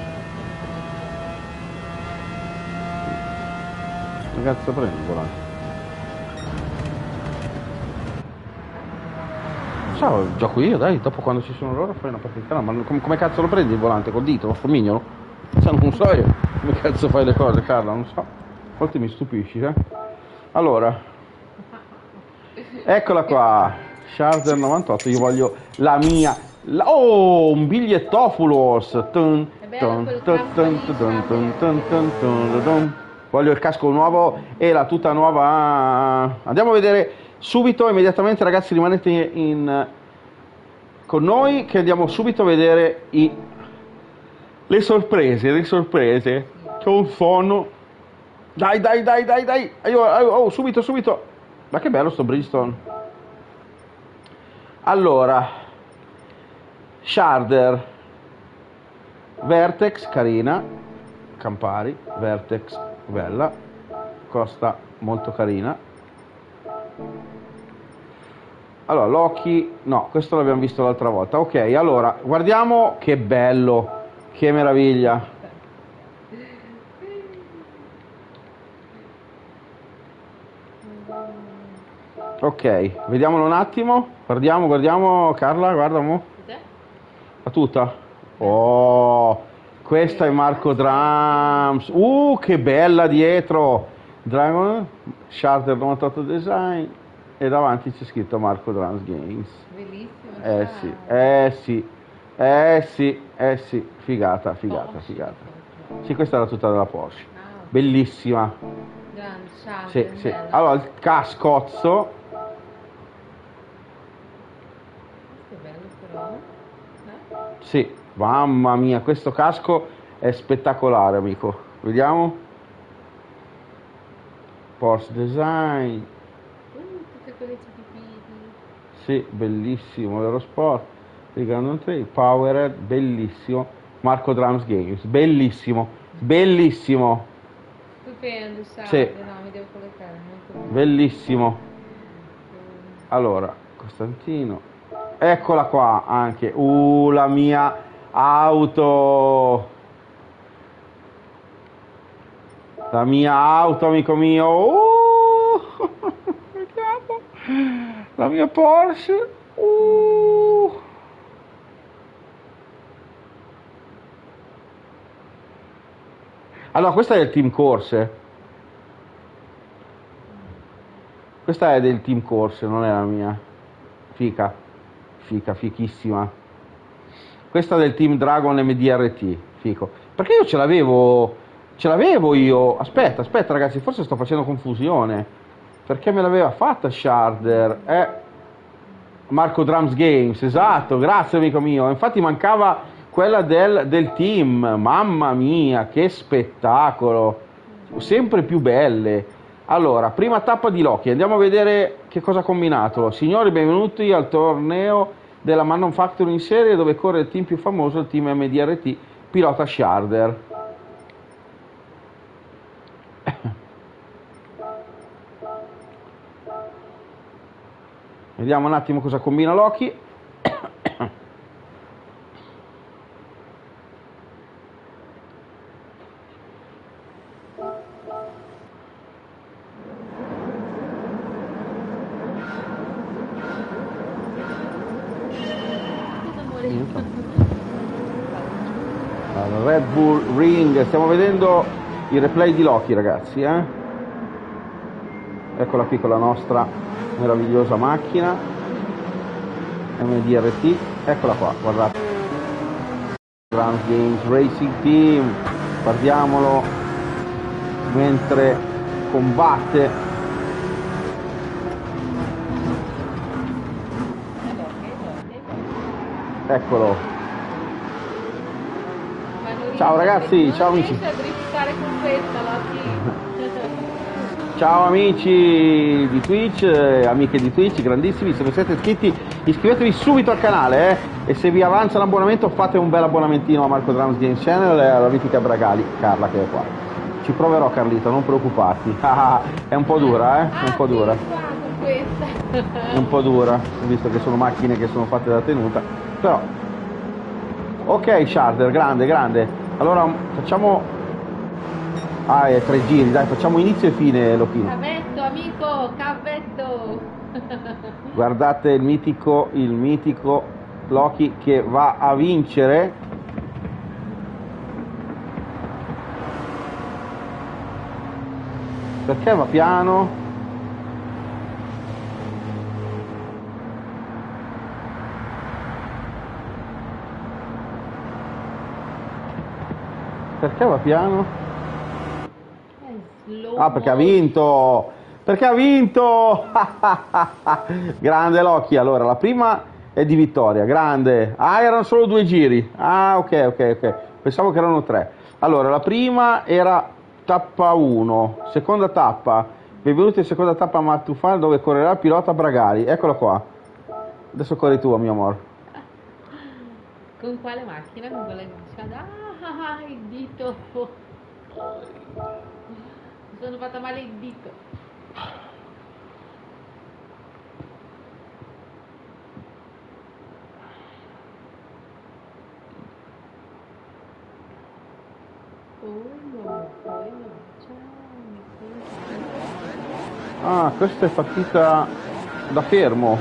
così. Che cazzo prendi il volante? Ciao, gioco io, dai, dopo quando ci sono loro fai una partita, ma come, come cazzo lo prendi il volante? Col dito? Col mignolo? Cioè, non so io come cazzo fai le cose, Carla, non so. A volte mi stupisci, eh? Allora, eccola qua, Sharder novantotto, io voglio la mia... la- oh, un bigliettofulos! Tun, È bello tun, quel tun, casco tun, lì, tun, tun, tun, Sharder. tun, tun, tun. Voglio il casco nuovo e la tuta nuova. Andiamo a vedere subito, immediatamente, ragazzi, rimanete in... con noi che andiamo subito a vedere i... le sorprese, le sorprese. C'ho un sonno. Dai, dai, dai, dai, dai. Oh, subito, subito. Ma che bello sto Bridgestone. Allora, Sharder, Vertex, carina. Campari, Vertex, bella. Costa molto carina. Allora, Loki, no, questo l'abbiamo visto l'altra volta. Ok, allora, guardiamo che bello, che meraviglia. Ok, vediamolo un attimo. Guardiamo, guardiamo, Carla, guarda mo. Cos'è? La tuta. Oh, questa è Marco Drums. Uh, che bella dietro. Dragon, Charter novantotto Design. E davanti c'è scritto Marco Drums Games. Bellissimo. Eh sì, eh sì, eh sì, eh sì, figata, figata, Porsche, figata. proprio. Sì, questa è la tuta della Porsche. Ah, Bellissima. grande, Sharder, Sì, sì. bella. Allora, il cascozzo. Che bello però. Eh? Sì, mamma mia, questo casco è spettacolare, amico. Vediamo. Porsche Design, Uh, tutte quelle cipipiti. sì, bellissimo, Eurosport, Riga Trail, Powered, bellissimo, Marco Drums Games, bellissimo, bellissimo, Stupendo, sa. sì, No, mi devo collocare, molto bello. bellissimo. Allora, Costantino, eccola qua anche, uh, la mia auto, la mia auto, amico mio, uh, vediamo, la mia Porsche, uh. Allora, questa è del team corse, questa è del team corse, non è la mia, fica, fica, fichissima. Questa del team Dragon M D R T, fico. Perché io ce l'avevo, ce l'avevo io, aspetta, aspetta ragazzi, forse sto facendo confusione, perché me l'aveva fatta Sharder, eh, Marco Drums Games, esatto, grazie amico mio, infatti mancava quella del, del team, mamma mia, che spettacolo, sempre più belle. Allora, prima tappa di Loki, andiamo a vedere che cosa ha combinato. Signori, benvenuti al torneo della Manufacturing Serie dove corre il team più famoso, il team M D R T, pilota Sharder. Vediamo un attimo cosa combina Loki. Allora, Red Bull Ring, stiamo vedendo il replay di Loki ragazzi, eh? Eccola qui con la nostra meravigliosa macchina M D R T, eccola qua, guardate, Grand Games Racing Team, guardiamolo mentre combatte. Eccolo. Ciao ragazzi, ciao amici. Non riesci a driftare con questa, Loki. Ciao amici di Twitch, eh, amiche di Twitch, grandissimi, se non siete iscritti iscrivetevi subito al canale eh, e se vi avanza l'abonamento fate un bel abbonamentino a Marco Drums Games Channel e alla mitica Bragali, Carla che è qua. Ci proverò Carlita, non preoccuparti. È un po' dura, eh? È un po' dura. È un po' dura, visto che sono macchine che sono fatte da tenuta, però... Ok Sharder, grande, grande. Allora facciamo... Ah, è tre giri, dai, facciamo inizio e fine, Lochino. Cavetto, amico, cavetto. Guardate il mitico, il mitico Loki che va a vincere. Perché va piano? Perché va piano? Ah, perché ha vinto! Perché ha vinto! Grande Loki, allora, la prima è di vittoria, grande. Ah, erano solo due giri. Ah, ok, ok, ok. Pensavo che erano tre. Allora, la prima era tappa uno, seconda tappa. Benvenuti in seconda tappa a Martufano dove correrà il pilota Bragari. Eccolo qua. Adesso corri tu, mio amor. Con quale macchina? Con quale macchina? Ah, il dito. Mi sono fatta male il dito. Ah, questa è partita da fermo.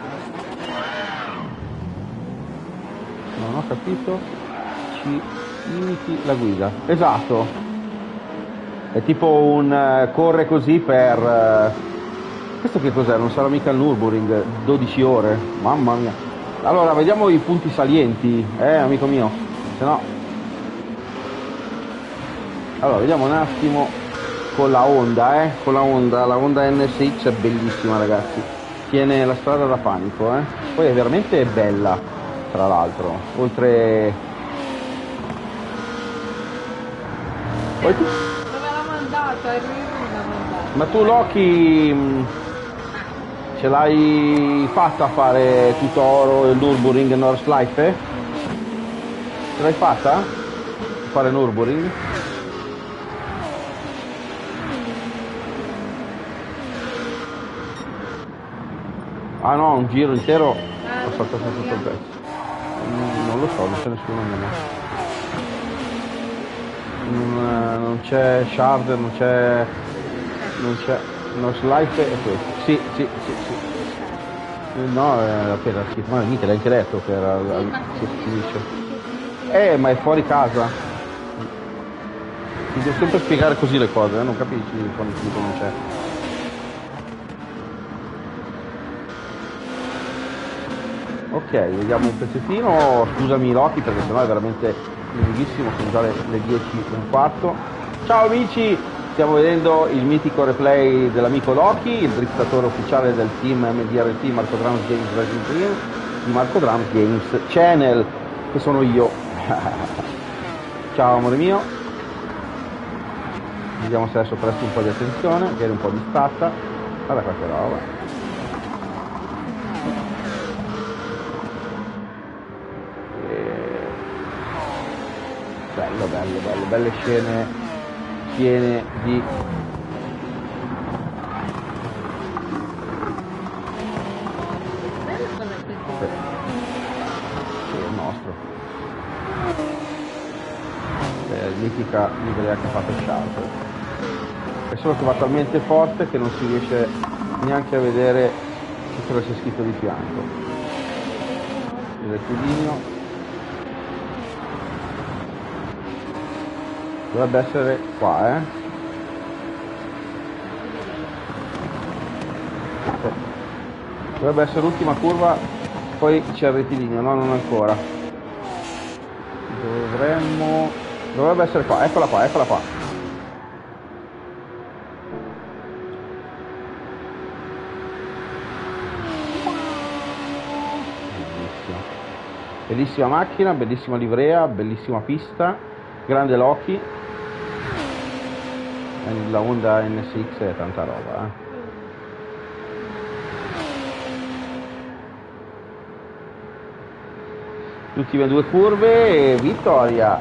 Non ho capito. Ci imiti la guida. Esatto. È tipo un uh, corre così per... Uh, questo che cos'è? Non sarà mica il Nürburgring, dodici ore. Mamma mia. Allora, vediamo i punti salienti, eh, amico mio. Se no... Allora, vediamo un attimo con la Honda, eh, con la Honda, la Honda N S X è bellissima ragazzi, tiene la strada da panico, eh. Poi è veramente bella, tra l'altro, oltre... Poi tu... Dove l'ha mandata? Il Rio l'ha mandata. Ma tu Loki mh, ce l'hai fatta a fare Tutoro e Nürburgring Nordschleife? Ce l'hai fatta? A fare Nürburgring? Ah no, un giro intero ho saltato tutto il pezzo. Mm, non lo so, non c'è nessuno nemmeno. Non, non c'è Shard, non c'è. Non c'è. Nordschleife è questo. Sì, sì, sì, sì. No, è appena scritto. Ma mica l'hai anche detto che era che finisce. Eh, ma è fuori casa. Ti devo sempre spiegare così le cose, eh? Non capisci quando ti dico non c'è. Ok, vediamo un pezzettino. Scusami Loki perché sennò è veramente lunghissimo, sono già le, le dieci e un quarto. Ciao amici, stiamo vedendo il mitico replay dell'amico Loki, il drittatore ufficiale del team M D R T Marco Drums Games Racing Team di Marco Drums Games Channel, che sono io. Ciao amore mio. Vediamo se adesso presti un po' di attenzione, che eri un po' distratta. Guarda qualche roba. Bello, bello, bello, belle scene piene di sì, sì, è il nostro. È mitica livrea che ha fatto Sharp. È solo che va talmente forte che non si riesce neanche a vedere che cosa c'è scritto di fianco. Il rettilineo dovrebbe essere qua, eh? Dovrebbe essere l'ultima curva, poi c'è il rettilineo, no, non ancora. Dovremmo... dovrebbe essere qua, eccola qua, eccola qua. Bellissima. Bellissima macchina, bellissima livrea, bellissima pista, grande Loki. La Honda N S X è tanta roba, eh. Ultime due curve e vittoria.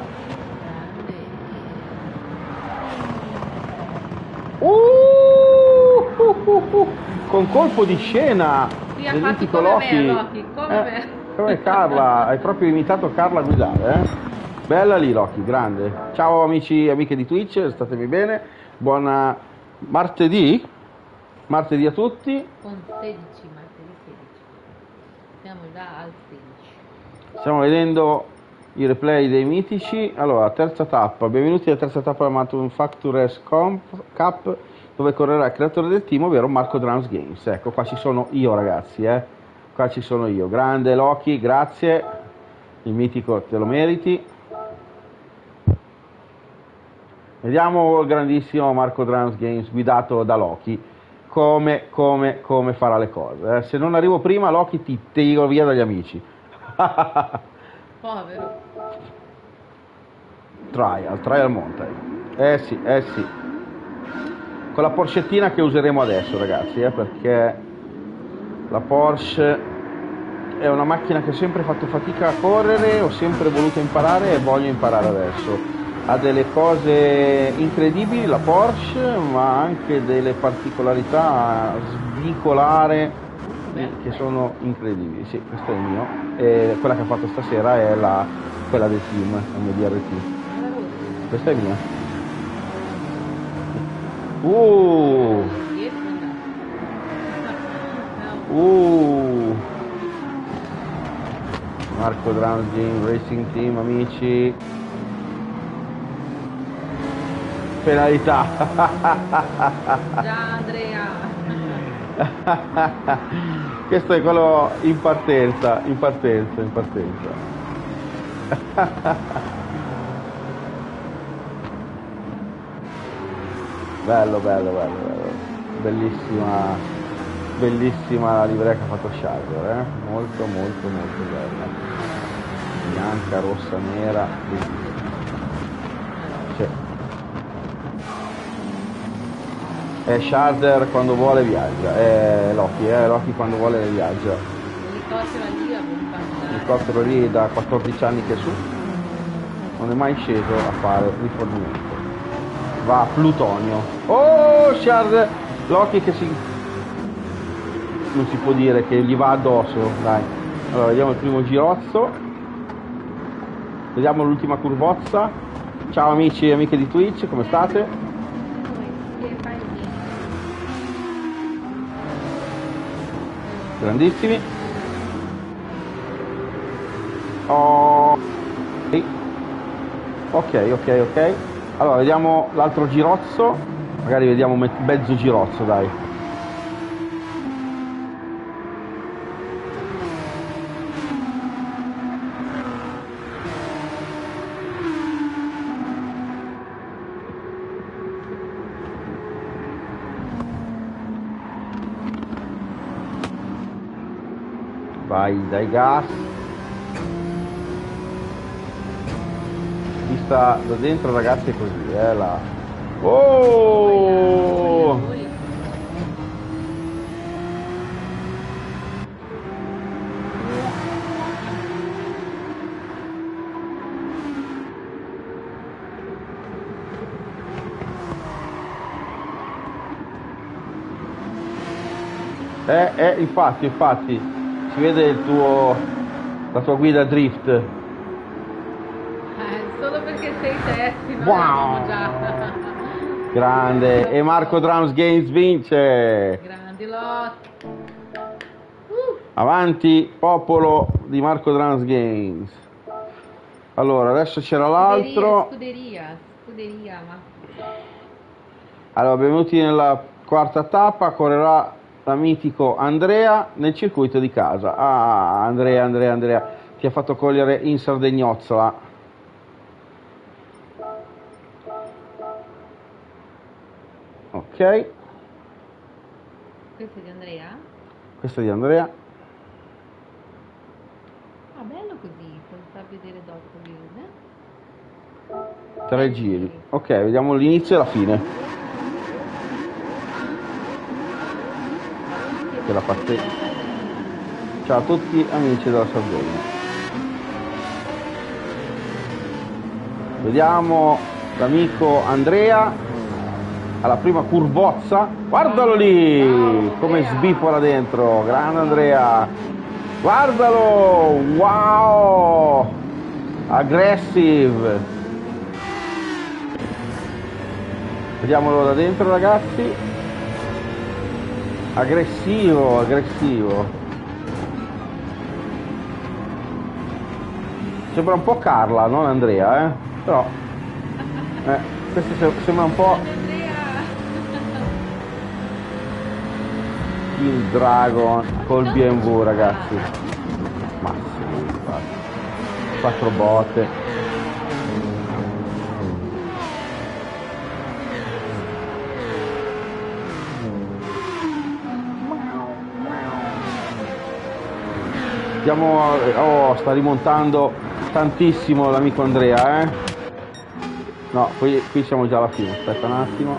Uh, uh, uh, uh, con colpo di scena del mitico Loki. Loki, come eh, me. come Carla, hai proprio imitato Carla a guidare, eh? Bella lì Loki, grande. Ciao amici e amiche di Twitch, statemi bene. Buona martedì. Martedì a tutti. Con sedici, martedì sedici. Siamo già al sedici. Stiamo vedendo i replay dei mitici. Allora, terza tappa. Benvenuti alla terza tappa del Manufacturers Cup, dove correrà il creatore del team, ovvero Marco Drums Games. Ecco, qua ci sono io ragazzi, eh. Qua ci sono io. Grande Loki, grazie. Il mitico te lo meriti. Vediamo il grandissimo Marco Drums Games guidato da Loki come, come, come farà le cose. Eh. Se non arrivo prima Loki ti tiro via dagli amici. Povero. Trial, Trial Mountain. Eh sì, eh sì. Con la Porschettina che useremo adesso ragazzi, eh, perché la Porsche è una macchina che ho sempre fatto fatica a correre, ho sempre voluto imparare e voglio imparare adesso. Ha delle cose incredibili la Porsche, ma anche delle particolarità svicolare che sono incredibili. Sì, questo è il mio. E quella che ha fatto stasera è la, quella del team M D R T. Questa è mia. Uh! Uh! Marco Drums Games Racing Team, amici. Penalità. Già Andrea. Questo è quello in partenza, in partenza, in partenza. Bello, bello, bello, bello. Bellissima, bellissima la livrea che ha fatto Charger, eh? Molto, molto, molto bella. Bianca, rossa, nera, bellissima. Cioè. è Sharder quando vuole viaggia, è Loki, eh, Loki quando vuole viaggia. L'elicottero lì a bombardare. L'elicottero lì da quattordici anni che è su, non è mai sceso a fare rifornimento. Va a Plutonio. Oh, Sharder! Loki che si... non si può dire che gli va addosso, dai. Allora, vediamo il primo girozzo. Vediamo l'ultima curvozza. Ciao amici e amiche di Twitch, come state? Che fai lì? Grandissimi. Oh. Ok, ok, ok. Allora, vediamo l'altro girozzo. Magari vediamo mezzo girozzo, dai. Vai dai gas. Vista da dentro, ragazzi, è così, eh, là. Oh! Eh, eh, infatti, infatti, si vede il tuo, la tua guida drift. Eh, solo perché sei terzi, no? Wow! Già. Grande, e Marco Drums Games vince. Grandi lot. Uh. Avanti, popolo di Marco Drums Games. Allora, adesso c'era l'altro. Scuderia, scuderia, ma... Allora, benvenuti nella quarta tappa, correrà l'amico Andrea nel circuito di casa. Ah, Andrea, Andrea, Andrea, ti ha fatto cogliere in Sardegnozzola. Ok. Questo è di Andrea? Questo è di Andrea. Ah, bello così, per far vedere dopo bene. Tre giri. Ok, vediamo l'inizio e la fine. Che la parte... Ciao a tutti amici della Sardegna. Vediamo l'amico Andrea alla prima curvozza. Guardalo lì come sbipola dentro. Grande Andrea. Guardalo. Wow. Aggressive. Vediamolo da dentro, ragazzi. Aggressivo, aggressivo. Sembra un po' Carla, non Andrea, eh? Però eh, questo sembra un po' il Dragon col B M W, ragazzi. Massimo, infatti. Quattro botte. Andiamo, oh, sta rimontando tantissimo l'amico Andrea, eh? No, qui, qui siamo già alla fine, aspetta un attimo.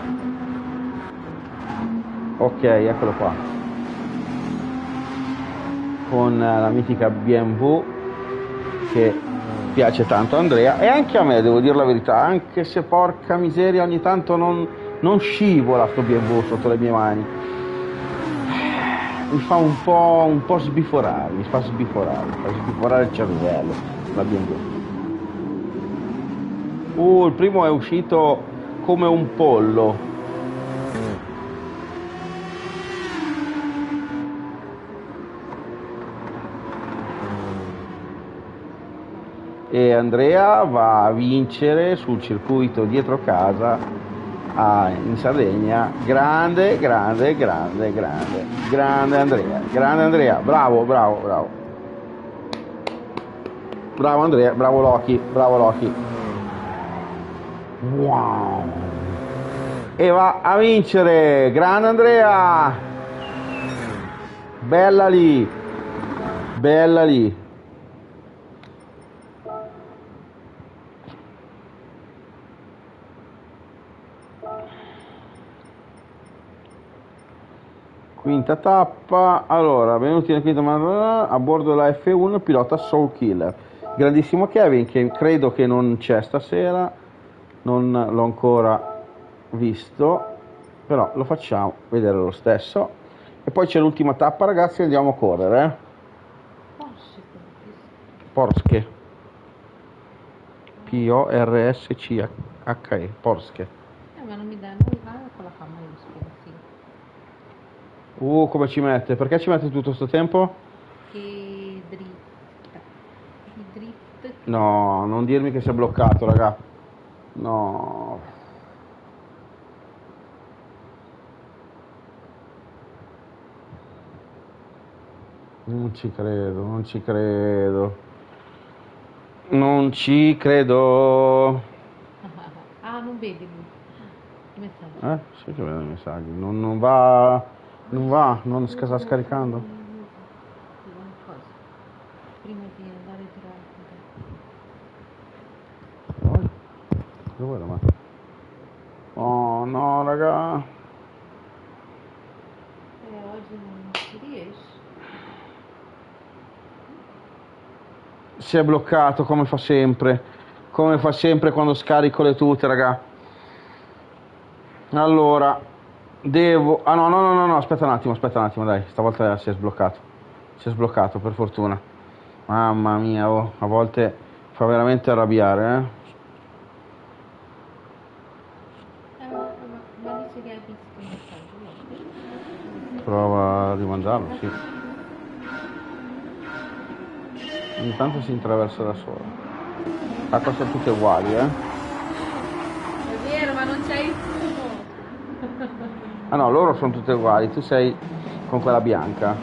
Ok, eccolo qua. Con la mitica B M W che piace tanto a Andrea e anche a me, devo dire la verità, anche se porca miseria ogni tanto non, non scivola sto B M W sotto le mie mani. Mi fa un po', un po' sbiforare, mi fa sbiforare, mi fa sbiforare il cervello, la B M W. Uh, il primo è uscito come un pollo. E Andrea va a vincere sul circuito dietro casa Ah, in Sardegna. Grande, grande, grande, grande, grande Andrea, grande Andrea, bravo, bravo, bravo. Bravo Andrea, bravo Loki, bravo Loki. Wow. E va a vincere, grande Andrea. Bella lì, bella lì. Quinta tappa, allora, benvenuti nella quinta tappa, a bordo della F uno, pilota Soul Killer. Grandissimo Kevin, che credo che non c'è stasera, non l'ho ancora visto, però lo facciamo vedere lo stesso. E poi c'è l'ultima tappa, ragazzi, andiamo a correre. Eh? Porsche. P O R S C H E, Porsche. Eh, ma non mi dà, non mi va con la F maiuscola, sì. Uh, come ci mette? Perché ci mette tutto sto tempo? Che dritta. Di drift. No, non dirmi che si è bloccato, raga. No. Non ci credo, non ci credo. Non ci credo. Ah, non vedi lui. I messaggi. Eh? Sì che vedo i messaggi. Non, non va. Non va, non sta scaricando. Cosa? Prima di andare a Dove vuoi la macchina? Oh no, raga. E oggi non ci riesce. Si è bloccato come fa sempre. Come fa sempre quando scarico le tute, raga. Allora, devo... Ah no, no, no, no, no, aspetta un attimo, aspetta un attimo, dai. Stavolta si è sbloccato. Si è sbloccato, per fortuna. Mamma mia, oh, a volte fa veramente arrabbiare, eh. Eh, ma, ma dice che hai visto il messaggio, no? Prova a rimandarlo, sì. Ogni tanto si intraversa da sola. Acqua sono tutte uguali, eh. È vero, ma non c'è il fumo. Ah no, loro sono tutte uguali, tu sei con quella bianca.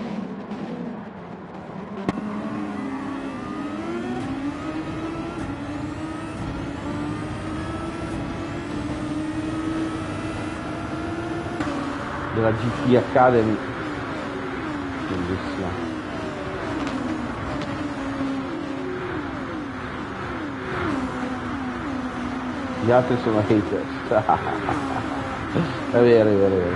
Della G T Academy. Bellissima. Gli altri sono haters. È vero, è vero, è vero.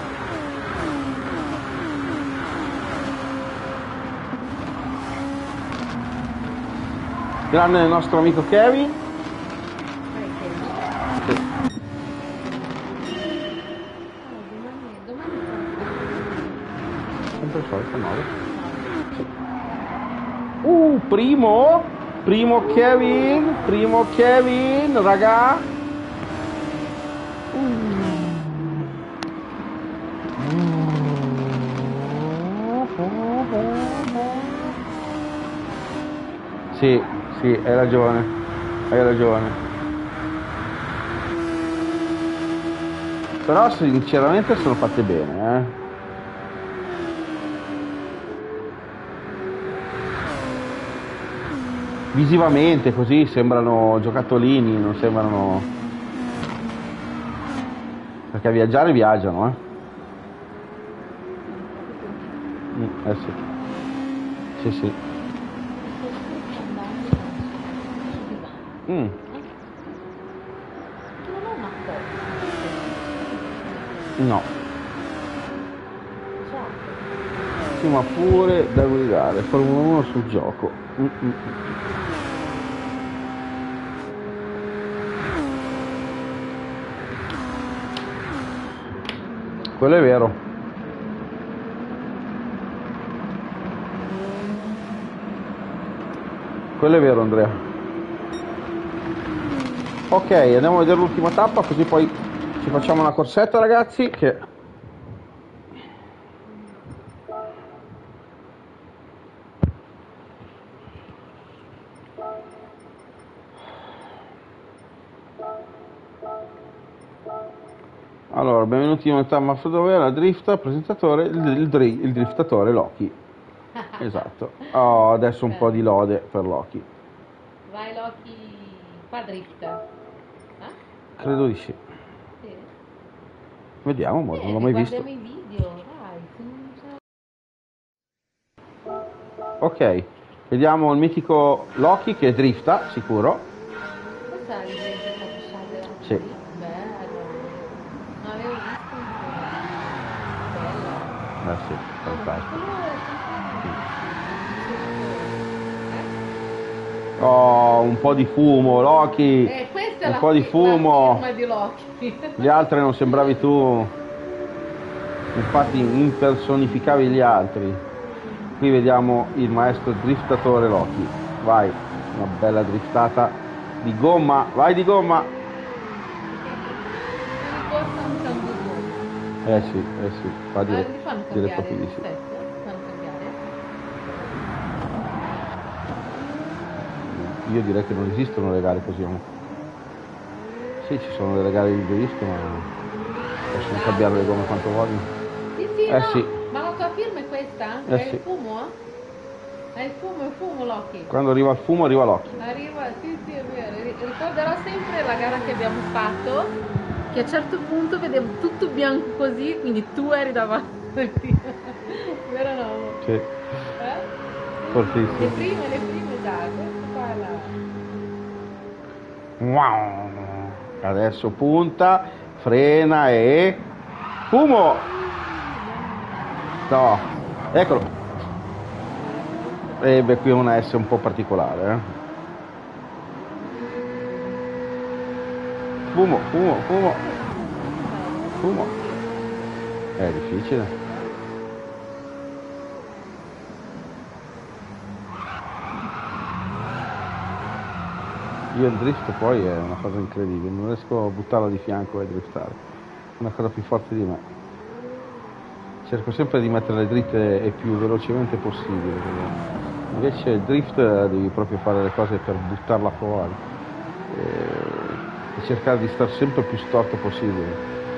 Grande il nostro amico Kevin. Sì. Sempre il solito nove. Sì. Uh, primo, primo Kevin, primo Kevin, raga. Sì, sì, hai ragione, hai ragione. Però sinceramente sono fatte bene, eh. Visivamente così sembrano giocattolini, non sembrano... Perché a viaggiare viaggiano, eh. Mm, eh sì. Sì, sì. Mm. Non ho una foto. No. Esatto. Sì, ma pure da guidare, Formula uno sul gioco. Mm-mm. Quello è vero. Quello è vero, Andrea. Ok, andiamo a vedere l'ultima tappa, così poi ci facciamo una corsetta, ragazzi, che... Allora, benvenuti in una tappa dove la drifta, presentatore, il, il, il, il driftatore Loki. Esatto. Oh, adesso un po' di lode per Loki. Vai Loki, fa dritta. Eh? Credo di sì. Sì. Vediamo, amore, non l'ho Eh, mai visto. guardiamo i video, dai. se non c'è- Ok, vediamo il mitico Loki che drifta, sicuro. Questa è l'idea che scende da Sì. qui. Bello. Non avevo visto ancora. Bello. Eh sì, fantastico. Oh, un po' di fumo, Loki. Eh, questa è un la, po' di fi- fumo. la firma di Loki. Gli altri non sembravi tu. Infatti impersonificavi gli altri. Qui vediamo il maestro driftatore Loki. Vai, una bella driftata di gomma. Vai di gomma. Mi ricorda un cambio. Eh sì, eh sì, fa Ah, dire, li fanno dire cambiare proprio di lo sì. stesso? Li fanno cambiare? Io direi che non esistono le gare così. No? Sì, ci sono delle gare di disco, ma possono cambiare le gomme quanto vogliono. Sì, sì, Eh no. sì. Ma la tua firma è questa? Eh È sì. il fumo? È il fumo, è il fumo, Loki. Quando arriva il fumo arriva Loki. Arriva, sì, sì, è vero. Ri- Ricorderò sempre la gara che abbiamo fatto, che a un certo punto vedevo tutto bianco così, quindi tu eri davanti. Vero no? Sì, Eh? fortissimo. Le prime, le prime già, questo qua è la... Wow. Adesso punta, frena e fumo. No, eccolo. E beh, qui è una S un po' particolare, eh. Fumo, fumo, fumo, fumo. È difficile. Io il drift poi è una cosa incredibile, non riesco a buttarla di fianco e driftare. È una cosa più forte di me. Cerco sempre di mettere le dritte e più velocemente possibile. Invece il drift devi proprio fare le cose per buttarla fuori e, e cercare di stare sempre più storto possibile.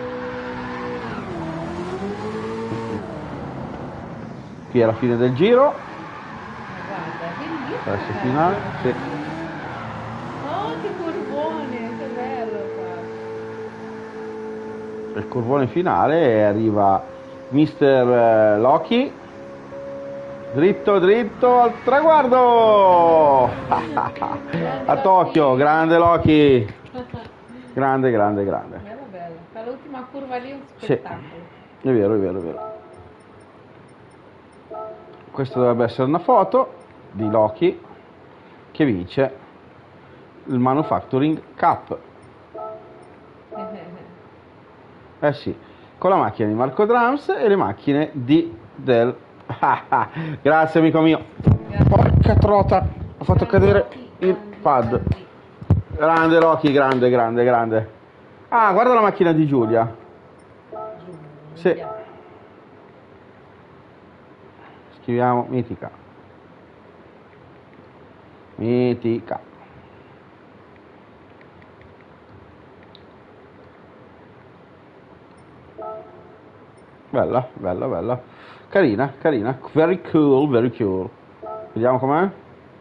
Qui è la fine del giro, Guarda, bellissimo. adesso finale. Sì. Oh, che curvone, che bello qua. Il curvone finale e arriva mister Loki. Dritto, dritto al traguardo! A Tokyo, grande Loki! Grande, grande, grande. Bello, bello. Per l'ultima curva lì è un Sì, spettacolo. è vero, è vero, è vero. Questa dovrebbe essere una foto di Loki che vince il Manufacturing Cup. Eh sì, con la macchina di Marco Drums e le macchine di del... Grazie amico mio. Porca trota, ho fatto cadere il pad. Grande Loki, grande, grande, grande. Ah, guarda la macchina di Giulia. Sì. Scriviamo mitica. Mitica. Bella, bella, bella. Carina, carina. Very cool, very cool. Vediamo com'è.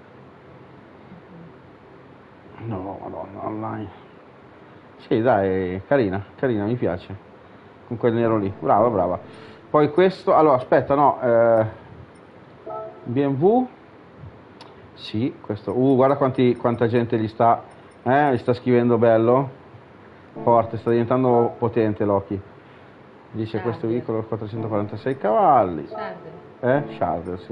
No, madonna, online. Sì, dai, carina, carina, mi piace. Con quel nero lì. Brava, brava. Poi questo, allora, aspetta, no. Eh, B M W. Sì, questo. Uh, guarda quanti, quanta gente gli sta, eh, gli sta scrivendo bello. Forte, sta diventando potente Loki. Dice Charger. questo veicolo quattrocentoquarantasei cavalli. Charger. Eh? Charger, sì. Sì,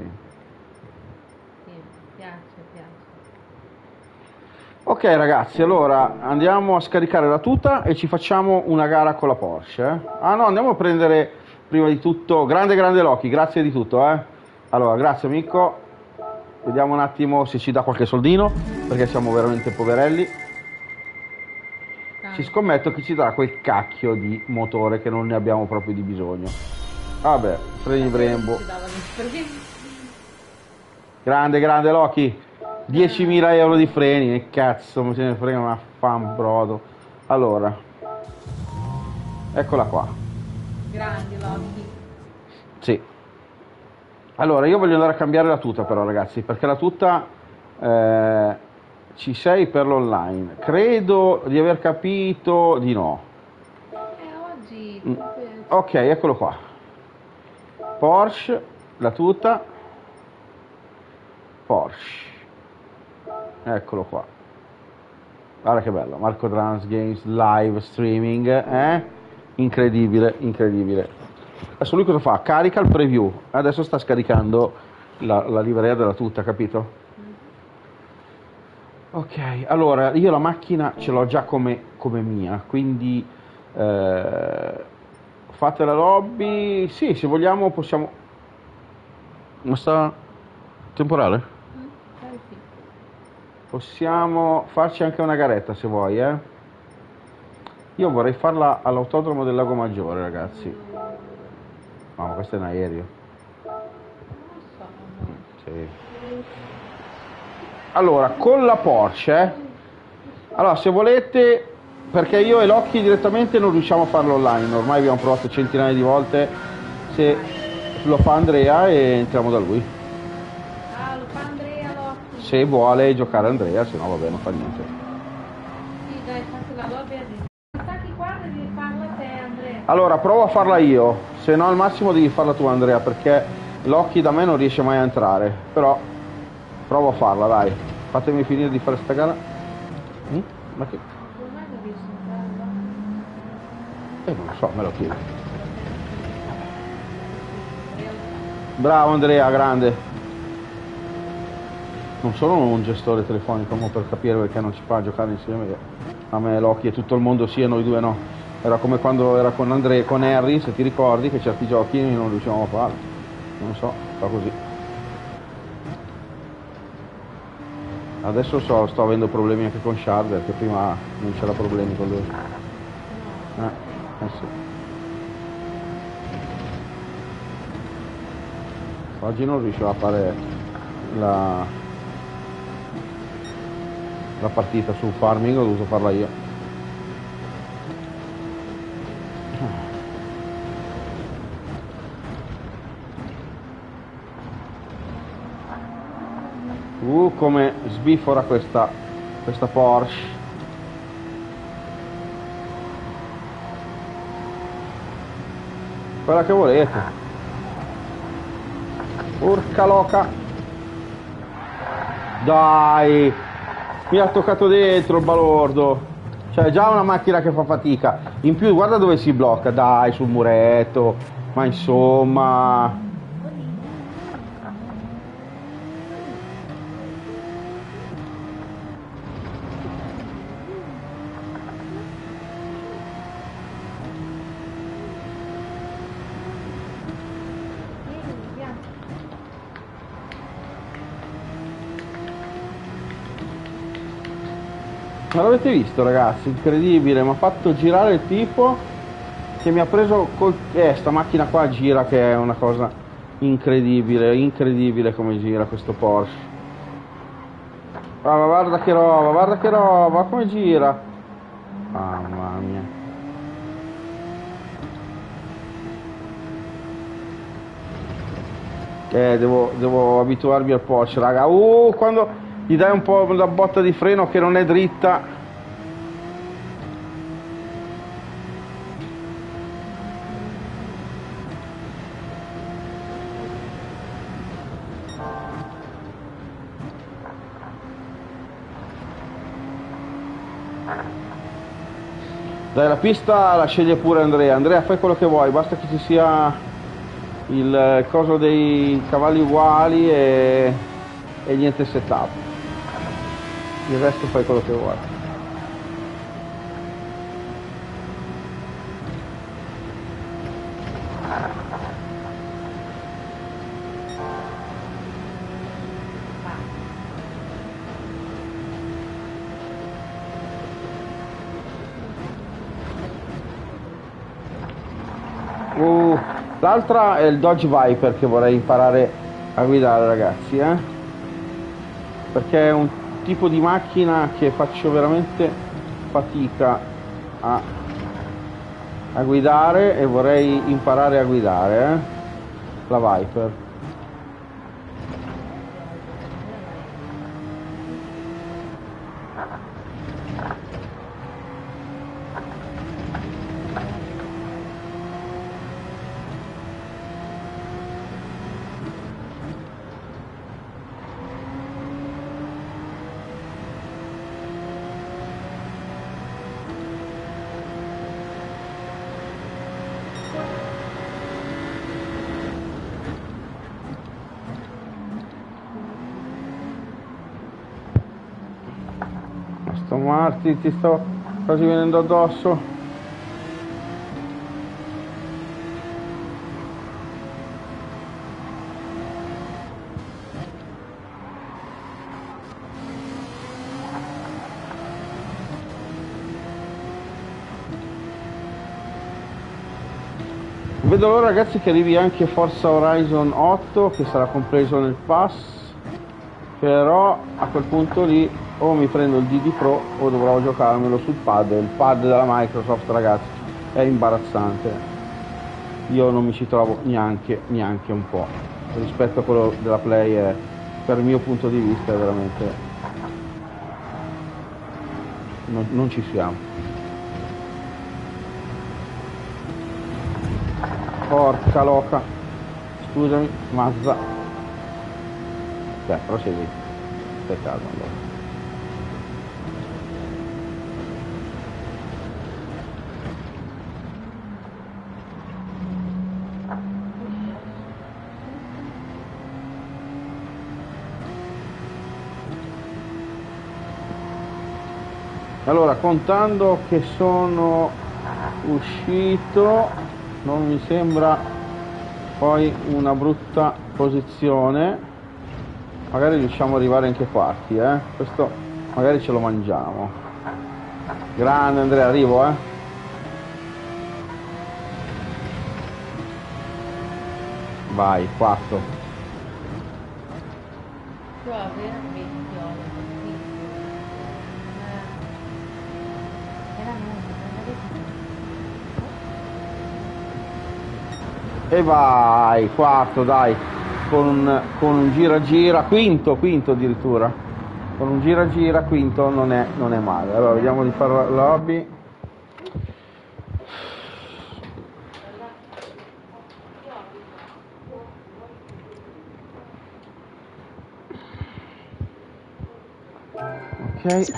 piace, piace. Ok ragazzi, allora andiamo a scaricare la tuta e ci facciamo una gara con la Porsche. Eh? Ah no, andiamo a prendere prima di tutto... Grande, grande Loki, grazie di tutto. Eh? Allora, grazie amico. Vediamo un attimo se ci dà qualche soldino, perché siamo veramente poverelli. Ci scommetto che ci darà quel cacchio di motore che non ne abbiamo proprio di bisogno. Vabbè, freni Brembo. Grande, grande Loki. diecimila euro di freni, che cazzo, mi se ne frega una fan brodo. Allora, eccola qua. Grandi Loki. Sì. Allora, io voglio andare a cambiare la tuta però ragazzi, perché la tuta... Eh, ci sei per l'online? Credo di aver capito di no. Eh, oggi... Mm. Ok, eccolo qua. Porsche, la tuta. Porsche. Eccolo qua. Guarda che bello. Marco Drums Games live streaming. Eh? Incredibile, incredibile. Adesso lui cosa fa? Carica il preview, adesso sta scaricando la, la livrea della tuta, capito? Ok, allora io la macchina ce l'ho già come, come mia, quindi eh, fate la lobby, sì, se vogliamo possiamo... Ma sta temporale? Mm, dai, sì. Possiamo farci anche una garetta se vuoi, eh? Io vorrei farla all'autodromo del Lago Maggiore, ragazzi. No, ma questo è un aereo. Non lo so, amore. Sì. Allora, con la Porsche, eh? Allora, se volete, perché io e Loki direttamente non riusciamo a farlo online, ormai abbiamo provato centinaia di volte, se lo fa Andrea e entriamo da lui. Ah, lo fa Andrea Lotti. Se vuole giocare Andrea, se no vabbè, non fa niente. Sì, dai, fate la lobby adesso. Stacchi qua devi farla te, Andrea. Allora, provo a farla io, se no al massimo devi farla tu Andrea, perché Loki da me non riesce mai a entrare, però provo a farla, dai. Fatemi finire di fare sta gara. Mm? Ma che... Ormai non riesci a entrare. Eh, non lo so, me lo chiedo. Bravo Andrea, grande. Non sono un gestore telefonico, ma per capire perché non ci fa giocare insieme. A me Loki e tutto il mondo sì e noi due no. Era come quando era con Andrea, con Harry, se ti ricordi che certi giochi non riuscivamo a farli. Non so, fa così. Adesso so, sto avendo problemi anche con Shard, perché prima non c'era problemi con lui. Eh, eh sì. Oggi non riuscivo a fare la, la partita su farming, ho dovuto farla io. Uh, come sbifora questa, questa Porsche. Quella che volete. Urca loca. Dai, mi ha toccato dentro il balordo. Cioè è già una macchina che fa fatica. In più guarda dove si blocca. Dai, sul muretto. Ma insomma... Ma l'avete visto ragazzi? Incredibile, mi ha fatto girare il tipo che mi ha preso col... Eh, sta macchina qua gira che è una cosa incredibile, incredibile come gira questo Porsche. Ah, ma guarda che roba, guarda che roba, come gira. Ah, mamma mia. Eh, devo, devo abituarmi al Porsche, raga. Uh, quando gli dai un po' la botta di freno che non è dritta. Dai, la pista la sceglie pure Andrea. Andrea, fai quello che vuoi, basta che ci sia il coso dei cavalli uguali e, e niente setup. Il resto fai quello che vuoi. Uh, l'altra è il Dodge Viper che vorrei imparare a guidare ragazzi, eh? Perché è un tipo di macchina che faccio veramente fatica a, a guidare e vorrei imparare a guidare, eh? La Viper. Aston Martin, ti sto quasi venendo addosso. Vedo allora ragazzi che arrivi anche Forza Horizon otto, che sarà compreso nel pass, però a quel punto lì o mi prendo il D D Pro o dovrò giocarmelo sul pad. Il pad della Microsoft ragazzi è imbarazzante, io non mi ci trovo neanche, neanche un po', rispetto a quello della Play è, per il mio punto di vista è veramente, non, non ci siamo. Porca loca, scusami, Mazza. Beh, procedi. Stai calmo allora. Allora, contando che sono uscito, non mi sembra poi una brutta posizione, magari riusciamo ad arrivare anche quarti, eh? Questo magari ce lo mangiamo. Grande Andrea, arrivo, eh? Vai, quattro. E vai, quarto, dai, con un, con un gira gira, quinto, quinto addirittura, con un gira gira, quinto non è, non è male. Allora, vediamo di fare la lobby. Ok.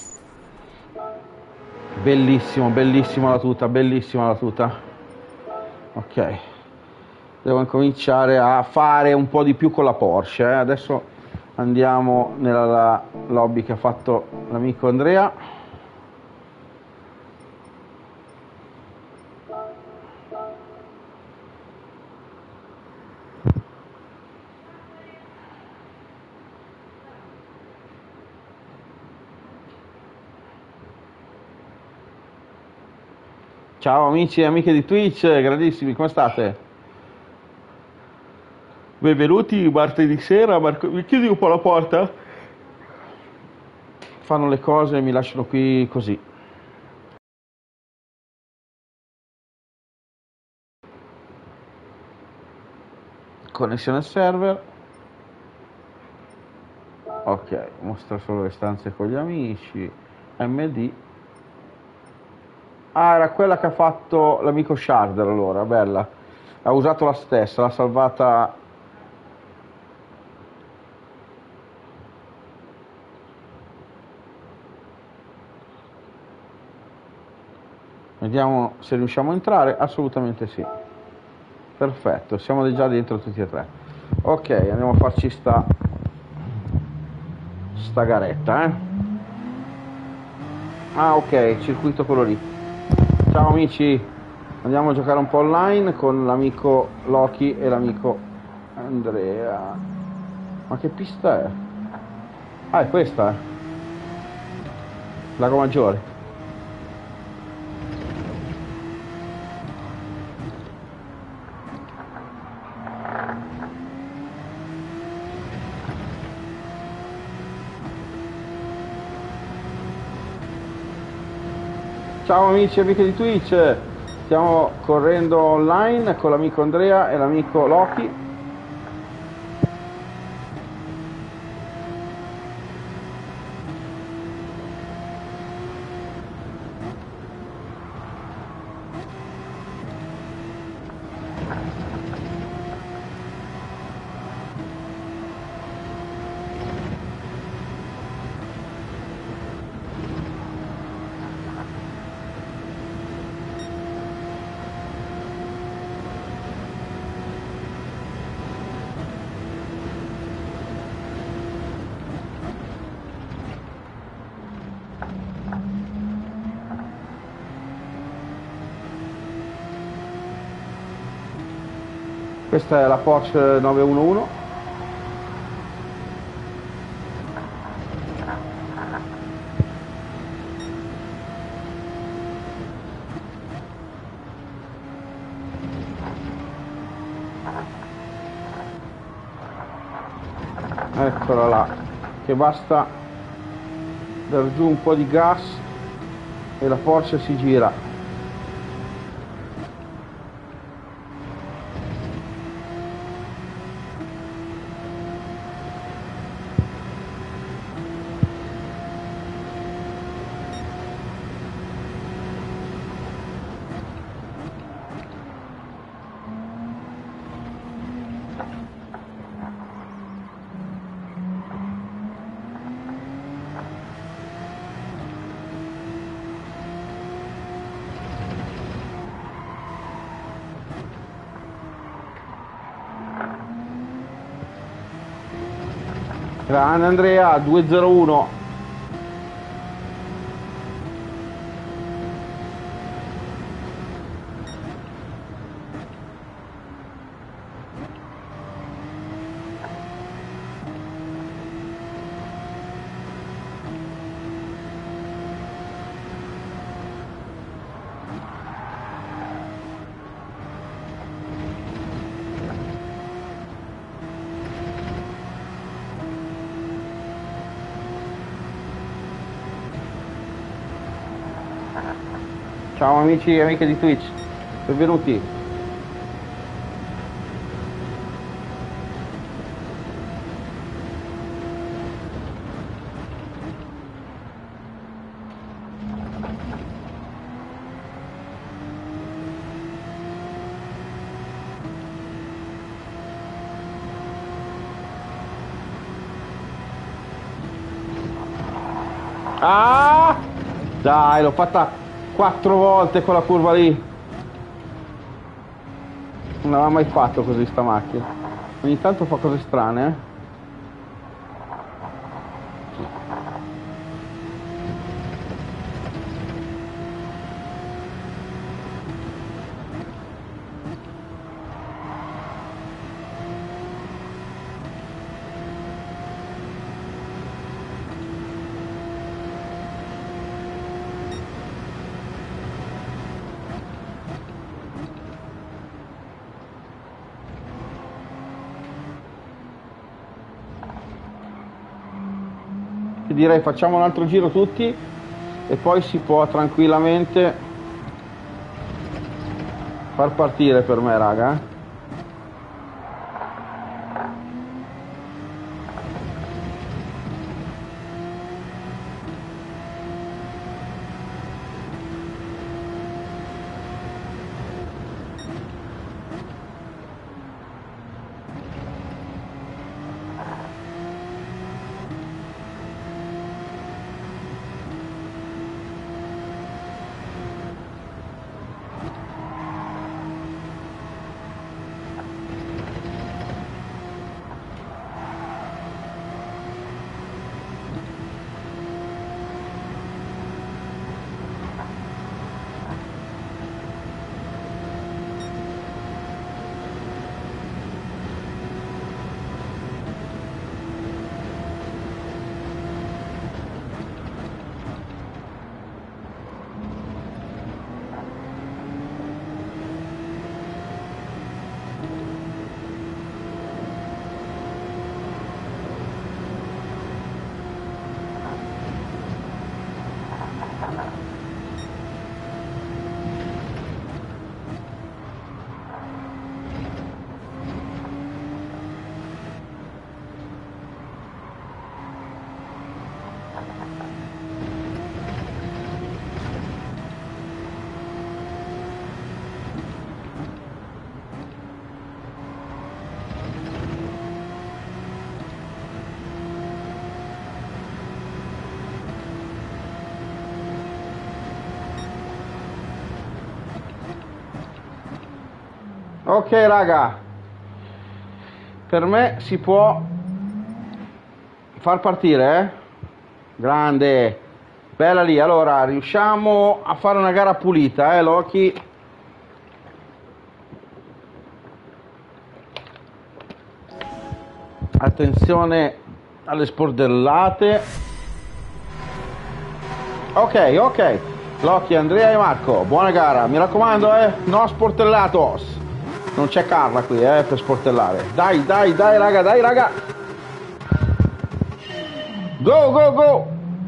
Bellissimo, bellissima la tuta, bellissima la tuta. Ok. Devo incominciare a fare un po' di più con la Porsche, eh. Adesso andiamo nella lobby che ha fatto l'amico Andrea. Ciao amici e amiche di Twitch, grandissimi, come state? Benvenuti martedì sera. Marco, mi chiudi un po' la porta? Fanno le cose e mi lasciano qui così. Connessione al server. Ok, mostra solo le stanze con gli amici. M D. Ah, era quella che ha fatto l'amico Sharder allora, bella. Ha usato la stessa, l'ha salvata. Vediamo se riusciamo a entrare, assolutamente sì. Perfetto, siamo già dentro tutti e tre. Ok, andiamo a farci sta sta garetta, eh. Ah, ok, circuito quello lì. Ciao amici, andiamo a giocare un po' online con l'amico Loki e l'amico Andrea. Ma che pista è? Ah, è questa, eh. Lago Maggiore. Ciao amici e amiche di Twitch, stiamo correndo online con l'amico Andrea e l'amico Loki. Questa è la Porsche nove uno uno. Eccola là, che basta dar giù un po' di gas e la Porsche si gira. Grande Andrea, due zero uno. Ciao amici e amiche di Twitch, benvenuti. Ah! Dai, l'ho fatta quattro volte quella curva lì. Non aveva mai fatto così sta macchina. Ogni tanto fa cose strane, eh. Direi facciamo un altro giro tutti e poi si può tranquillamente far partire per me, raga. Ok raga, per me si può far partire, eh? Grande, bella lì. Allora riusciamo a fare una gara pulita, eh Loki? Attenzione alle spordellate. Ok, ok. Loki, Andrea e Marco, buona gara. Mi raccomando, eh, no sportellatos. Non c'è Carla qui, eh, per sportellare. Dai, dai, dai, raga, dai, raga. Go, go, go.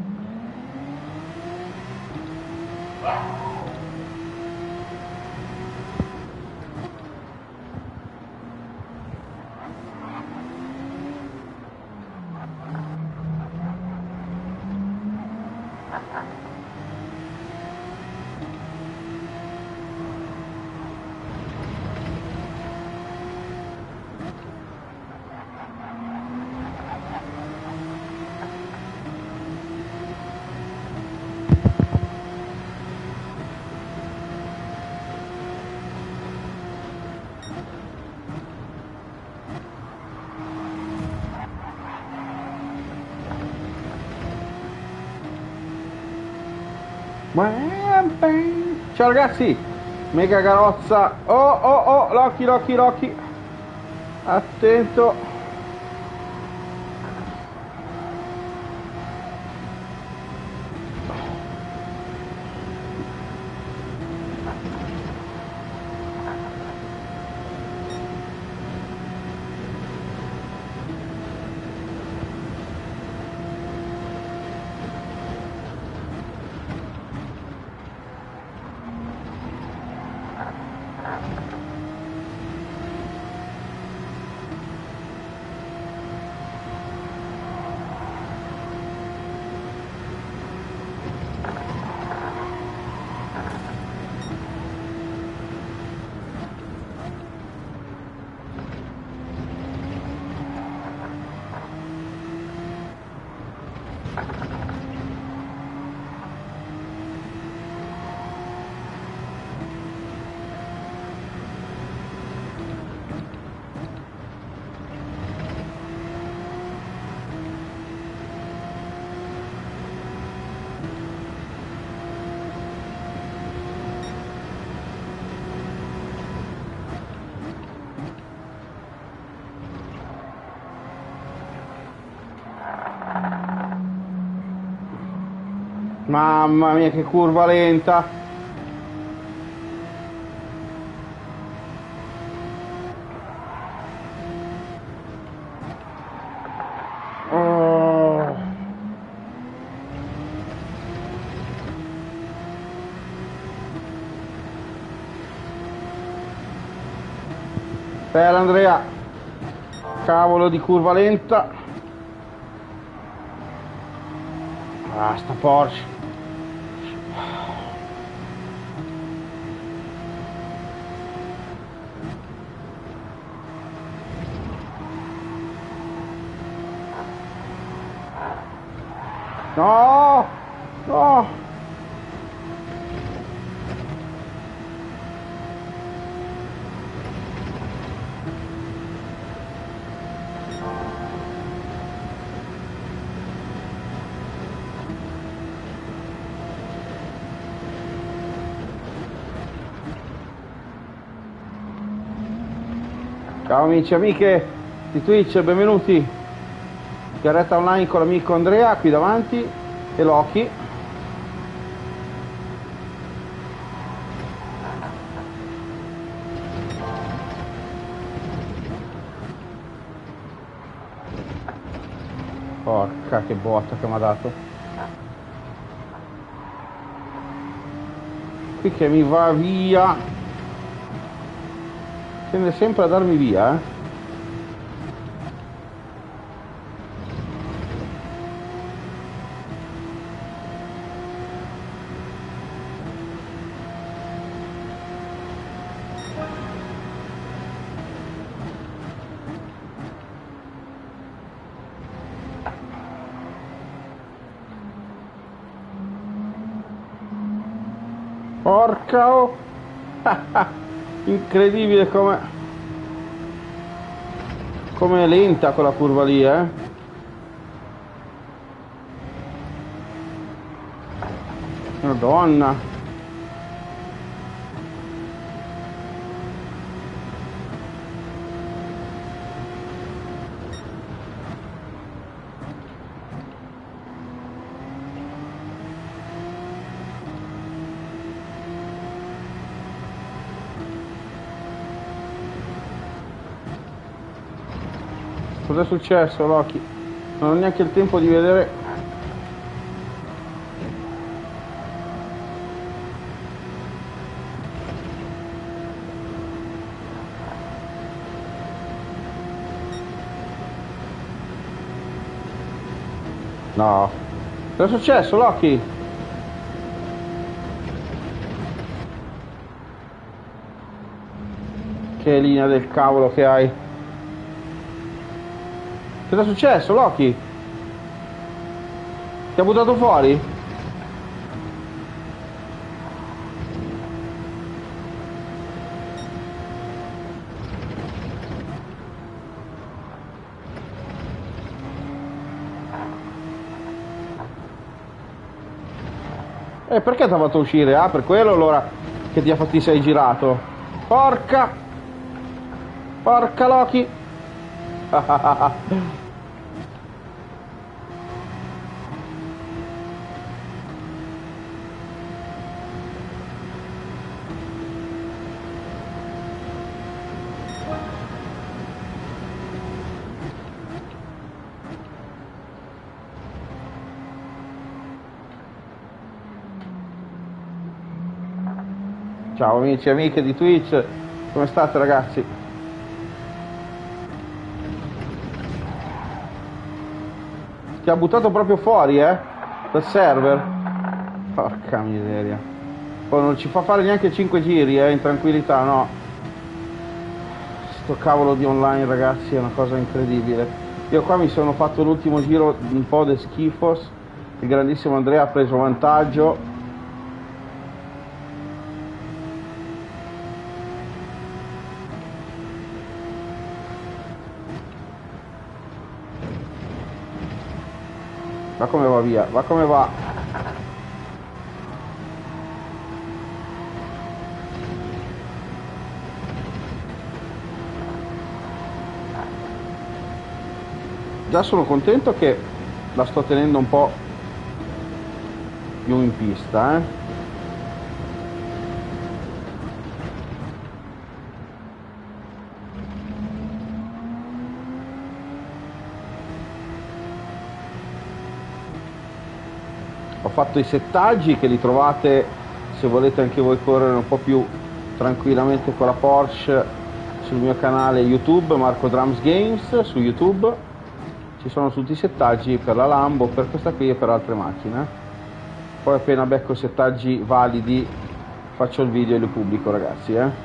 Ciao ragazzi, mega carrozza. Oh oh oh, Loki, Loki, Loki. Attento. Mamma mia, che curva lenta. Oh. Bella Andrea. Cavolo di curva lenta. Ah, sta Porsche. No, no. Ciao amici e amiche di Twitch, benvenuti. Garetta online con l'amico Andrea qui davanti e Loki. Porca che botta che mi ha dato. Qui che mi va via. Tende sempre a darmi via, eh. Porca oh. Incredibile come come è lenta quella curva lì, eh. Madonna. Cos'è successo, Loki? Non ho neanche il tempo di vedere. No. Cos'è successo, Loki? Che linea del cavolo che hai. Cosa è successo, Loki? Ti ha buttato fuori? Eh, perché ti ha fatto uscire? Ah, per quello allora che ti ha fatti sei girato. Porca! Porca Loki! Ciao amici e amiche di Twitch, come state ragazzi? Ti ha buttato proprio fuori, eh? Dal server? Porca miseria. Poi non ci fa fare neanche cinque giri, eh, in tranquillità, no? Sto cavolo di online ragazzi è una cosa incredibile. Io qua mi sono fatto l'ultimo giro un po' de schifos, il grandissimo Andrea ha preso vantaggio. Va come va via, va come va. Già sono contento che la sto tenendo un po' più in pista, eh. Ho fatto i settaggi che li trovate se volete anche voi correre un po' più tranquillamente con la Porsche sul mio canale YouTube Marco Drums Games su YouTube. Ci sono tutti i settaggi per la Lambo, per questa qui e per altre macchine. Poi appena becco settaggi validi faccio il video e li pubblico ragazzi, eh.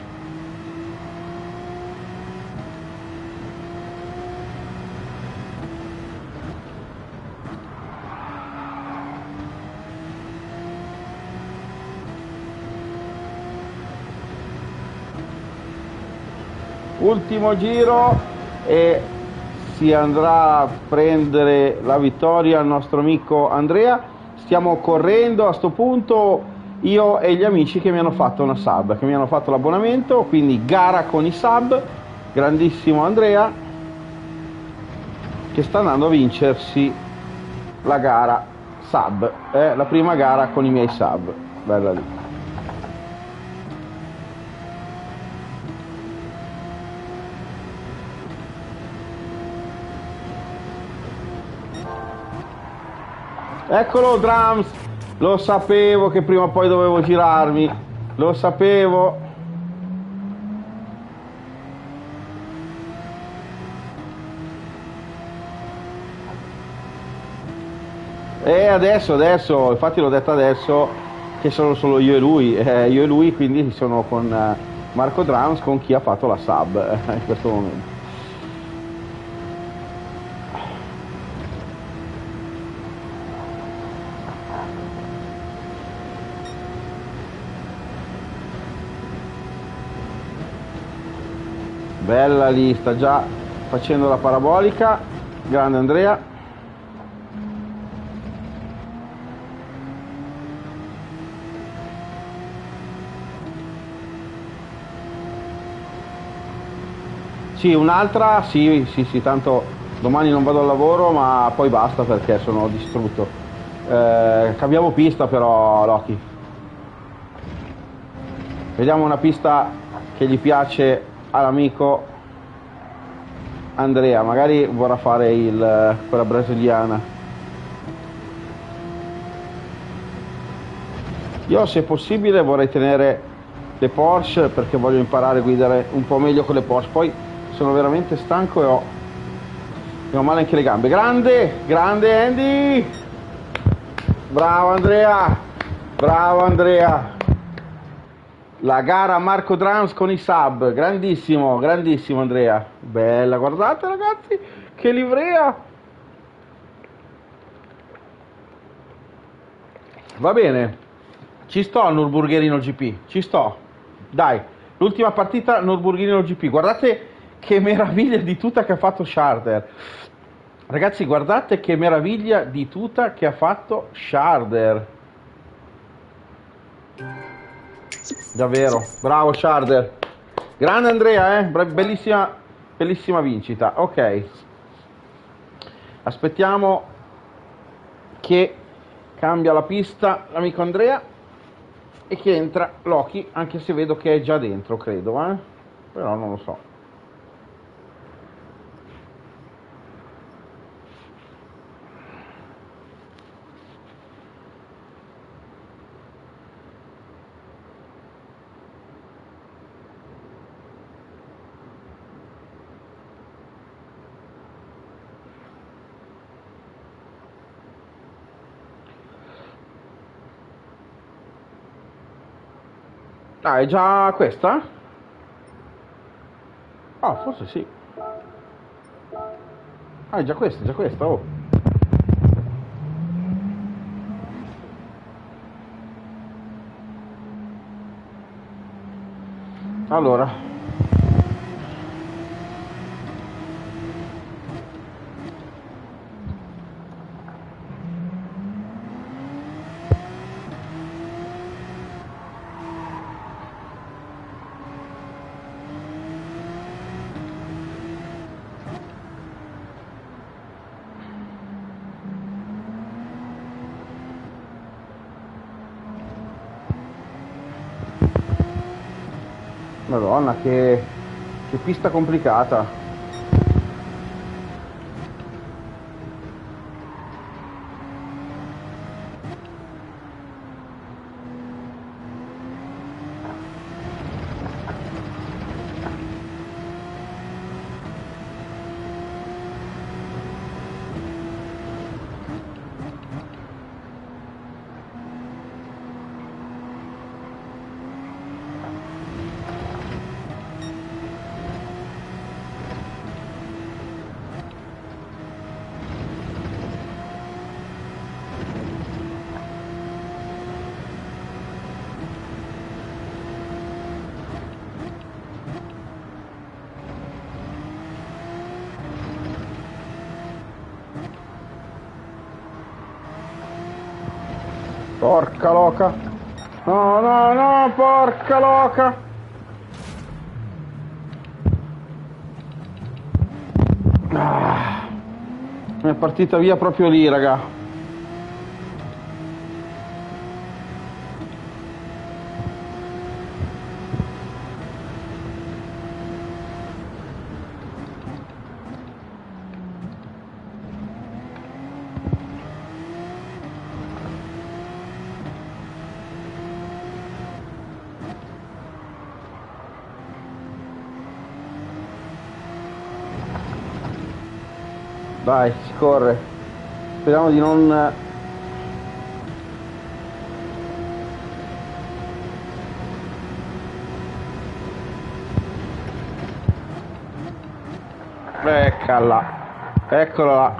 Ultimo giro e si andrà a prendere la vittoria il nostro amico Andrea. Stiamo correndo a sto punto io e gli amici che mi hanno fatto una sub, che mi hanno fatto l'abbonamento, quindi gara con i sub. Grandissimo Andrea che sta andando a vincersi la gara sub, eh, la prima gara con i miei sub, bella lì. Eccolo Drums, lo sapevo che prima o poi dovevo girarmi, lo sapevo. E adesso, adesso, infatti l'ho detto adesso che sono solo io e lui, eh, io e lui quindi sono con eh, Marco Drums, con chi ha fatto la sub eh, in questo momento. Bella lì, sta già facendo la parabolica, grande Andrea. Sì, un'altra, sì, sì, sì, tanto domani non vado al lavoro ma poi basta perché sono distrutto. Eh, cambiamo pista però, Loki. Vediamo una pista che gli piace all'amico. Andrea, magari vorrà fare il, quella brasiliana. Io se possibile vorrei tenere le Porsche perché voglio imparare a guidare un po' meglio con le Porsche, poi sono veramente stanco e ho, e ho male anche le gambe. Grande, grande Andy! Bravo Andrea, bravo Andrea! La gara Marco Drums con i sub, grandissimo, grandissimo Andrea, bella, guardate ragazzi, che livrea! Va bene, ci sto al Nürburgring G P, ci sto, dai, l'ultima partita Nürburgring G P, guardate che meraviglia di tuta che ha fatto Sharder, ragazzi guardate che meraviglia di tuta che ha fatto Sharder. Davvero, bravo Sharder. Grande Andrea, eh? Bellissima, bellissima vincita. Ok. Aspettiamo che cambia la pista l'amico Andrea e che entra Loki, anche se vedo che è già dentro, credo, eh? Però non lo so. Ah, è già questa? Ah, forse sì. Ah, è già questa, è già questa, oh. Allora. Madonna, che, che pista complicata. Porca loca. No, no, no, porca loca. Ah, è partita via proprio lì, raga. Dai, si corre. Speriamo di non... Eccola. Eccola là.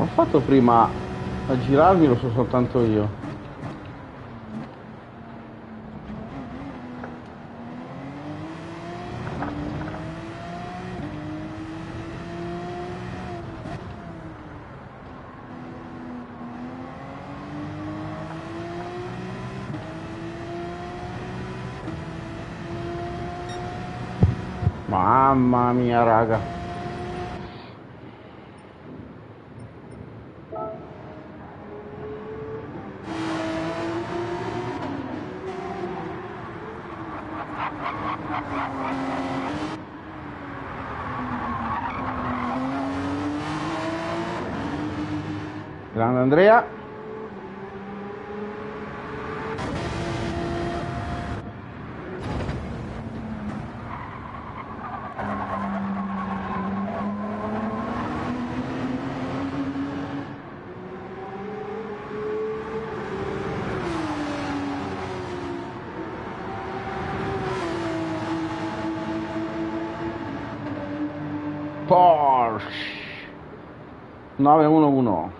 fatto prima a girarmi? Lo so soltanto io. Mamma mia, raga. Grande Andrea. Porsche nove uno uno.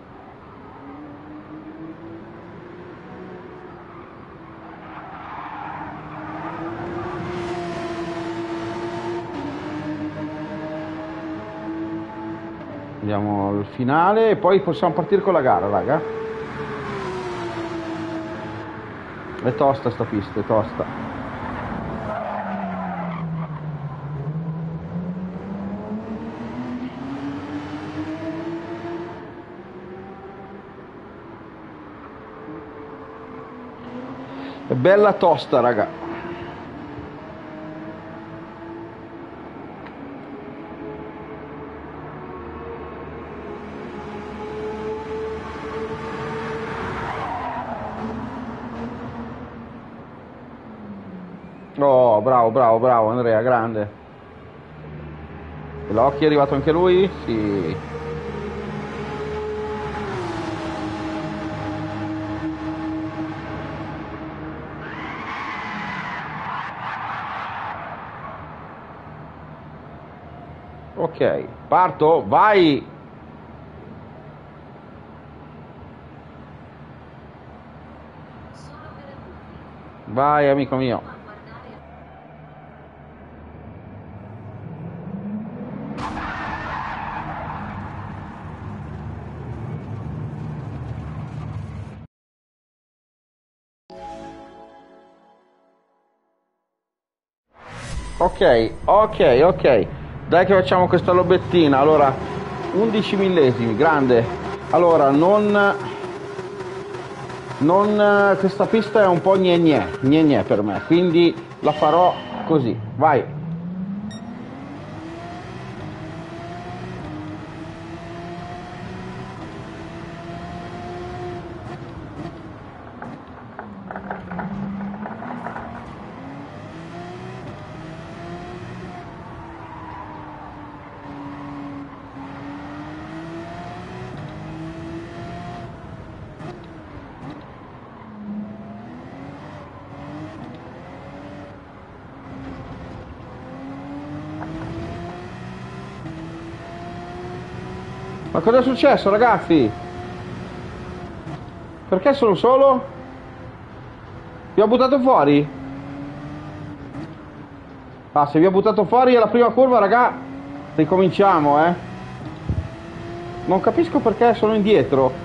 Andiamo al finale e poi possiamo partire con la gara, raga. È tosta sta pista, è tosta. È bella tosta, raga. Oh, bravo, bravo, bravo Andrea, grande. L'occhio è arrivato anche lui? Sì. Ok, parto, vai! Vai, amico mio. Ok, ok, ok. Dai che facciamo questa lobettina. Allora, undici millesimi, grande. Allora, non... Non... Questa pista è un po' gne gne, gne gne per me. Quindi la farò così. Vai. Ma cosa è successo, ragazzi? Perché sono solo? Vi ho buttato fuori? Ah, se vi ho buttato fuori alla prima curva, raga, ricominciamo, eh. Non capisco perché sono indietro.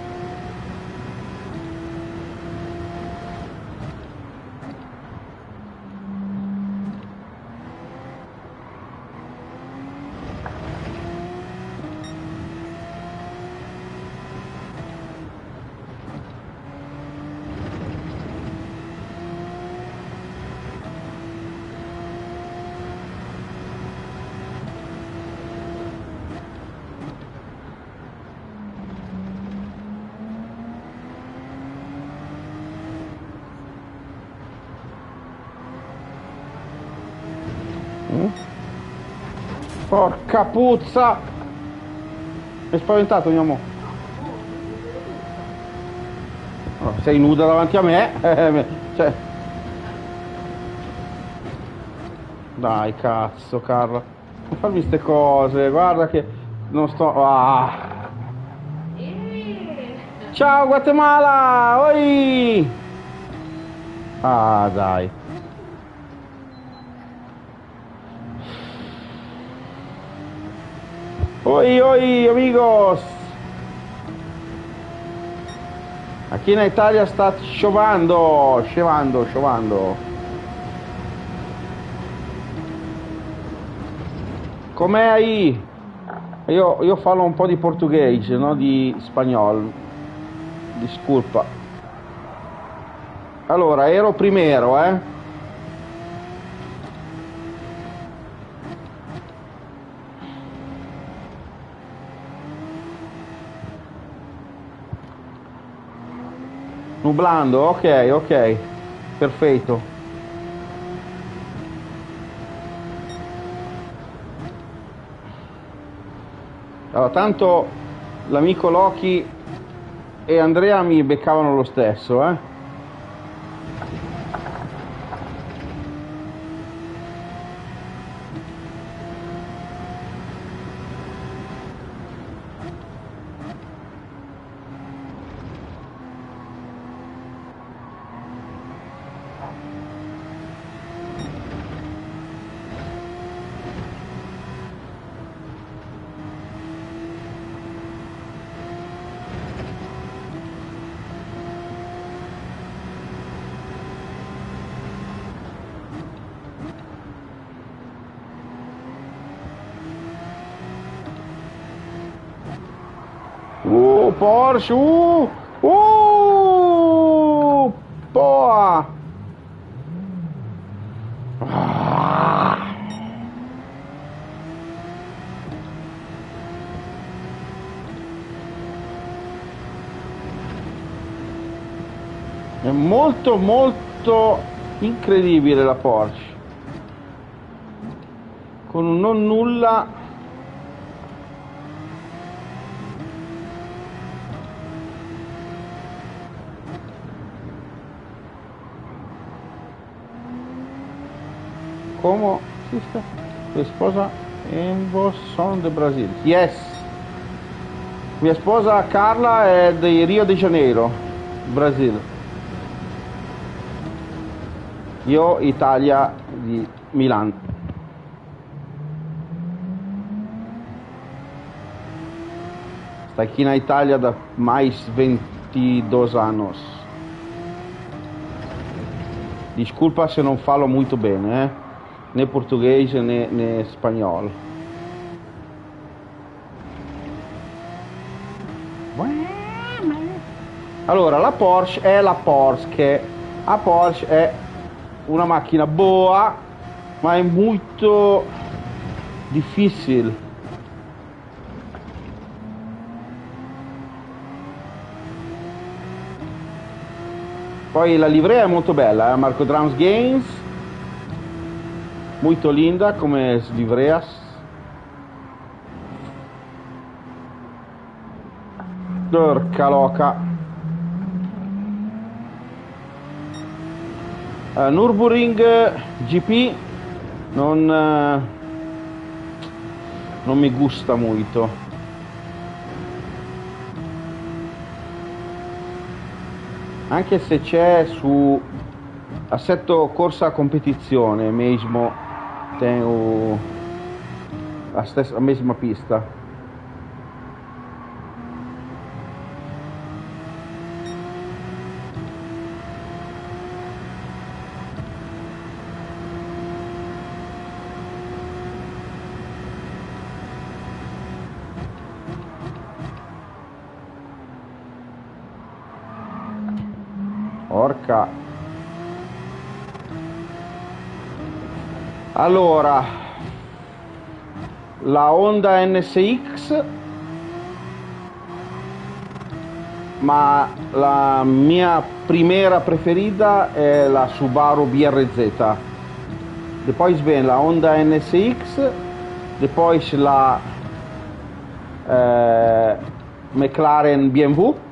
Porca puzza! Mi è spaventato, mio amore. Oh, sei nuda davanti a me? Cioè... Dai, cazzo, Carla. Non farmi ste cose, guarda che non sto... Ah. Ciao Guatemala! Oi! Ah, dai. Oi, oi, amigos! Aquí in Italia sta sciovando, scevando, sciovando. Com'è aí? Io, io falo un po' di portoghese, no di spagnolo. Disculpa. Allora, ero primero, eh? Nublando, ok, ok. Perfetto. Allora, tanto l'amico Loki e Andrea mi beccavano lo stesso, eh? Uh, Porsche, uh, uh, boa. Ah. È molto molto incredibile la Porsche, con un non nulla. Como sister, tu esposa ambos son de Brasil. Yes. Mia sposa Carla è di Rio de Janeiro, Brasil. Io Italia di Milano. Sta aqui na Itália da mais veintidós anos. Desculpa se non falo muito bene, eh? Né portoghese né, né spagnolo. Allora, la Porsche è la Porsche. A Porsche è una macchina boa, ma è molto difficile. Poi la livrea è molto bella, eh? Marco Drums Games, molto linda come livreas. Porca loca. uh, Nürburgring G P non, uh, non mi gusta molto. Anche se c'è su Assetto Corsa Competizione mesmo tem o, a, stessa, a mesma pista. Porca. Allora, la Honda N S X, ma la mia primera preferita è la Subaru B R Z. Depois vem la Honda N S X, depois la eh, McLaren B M W.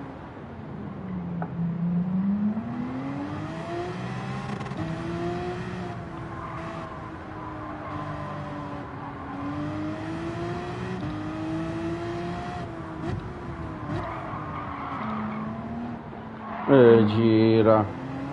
E gira.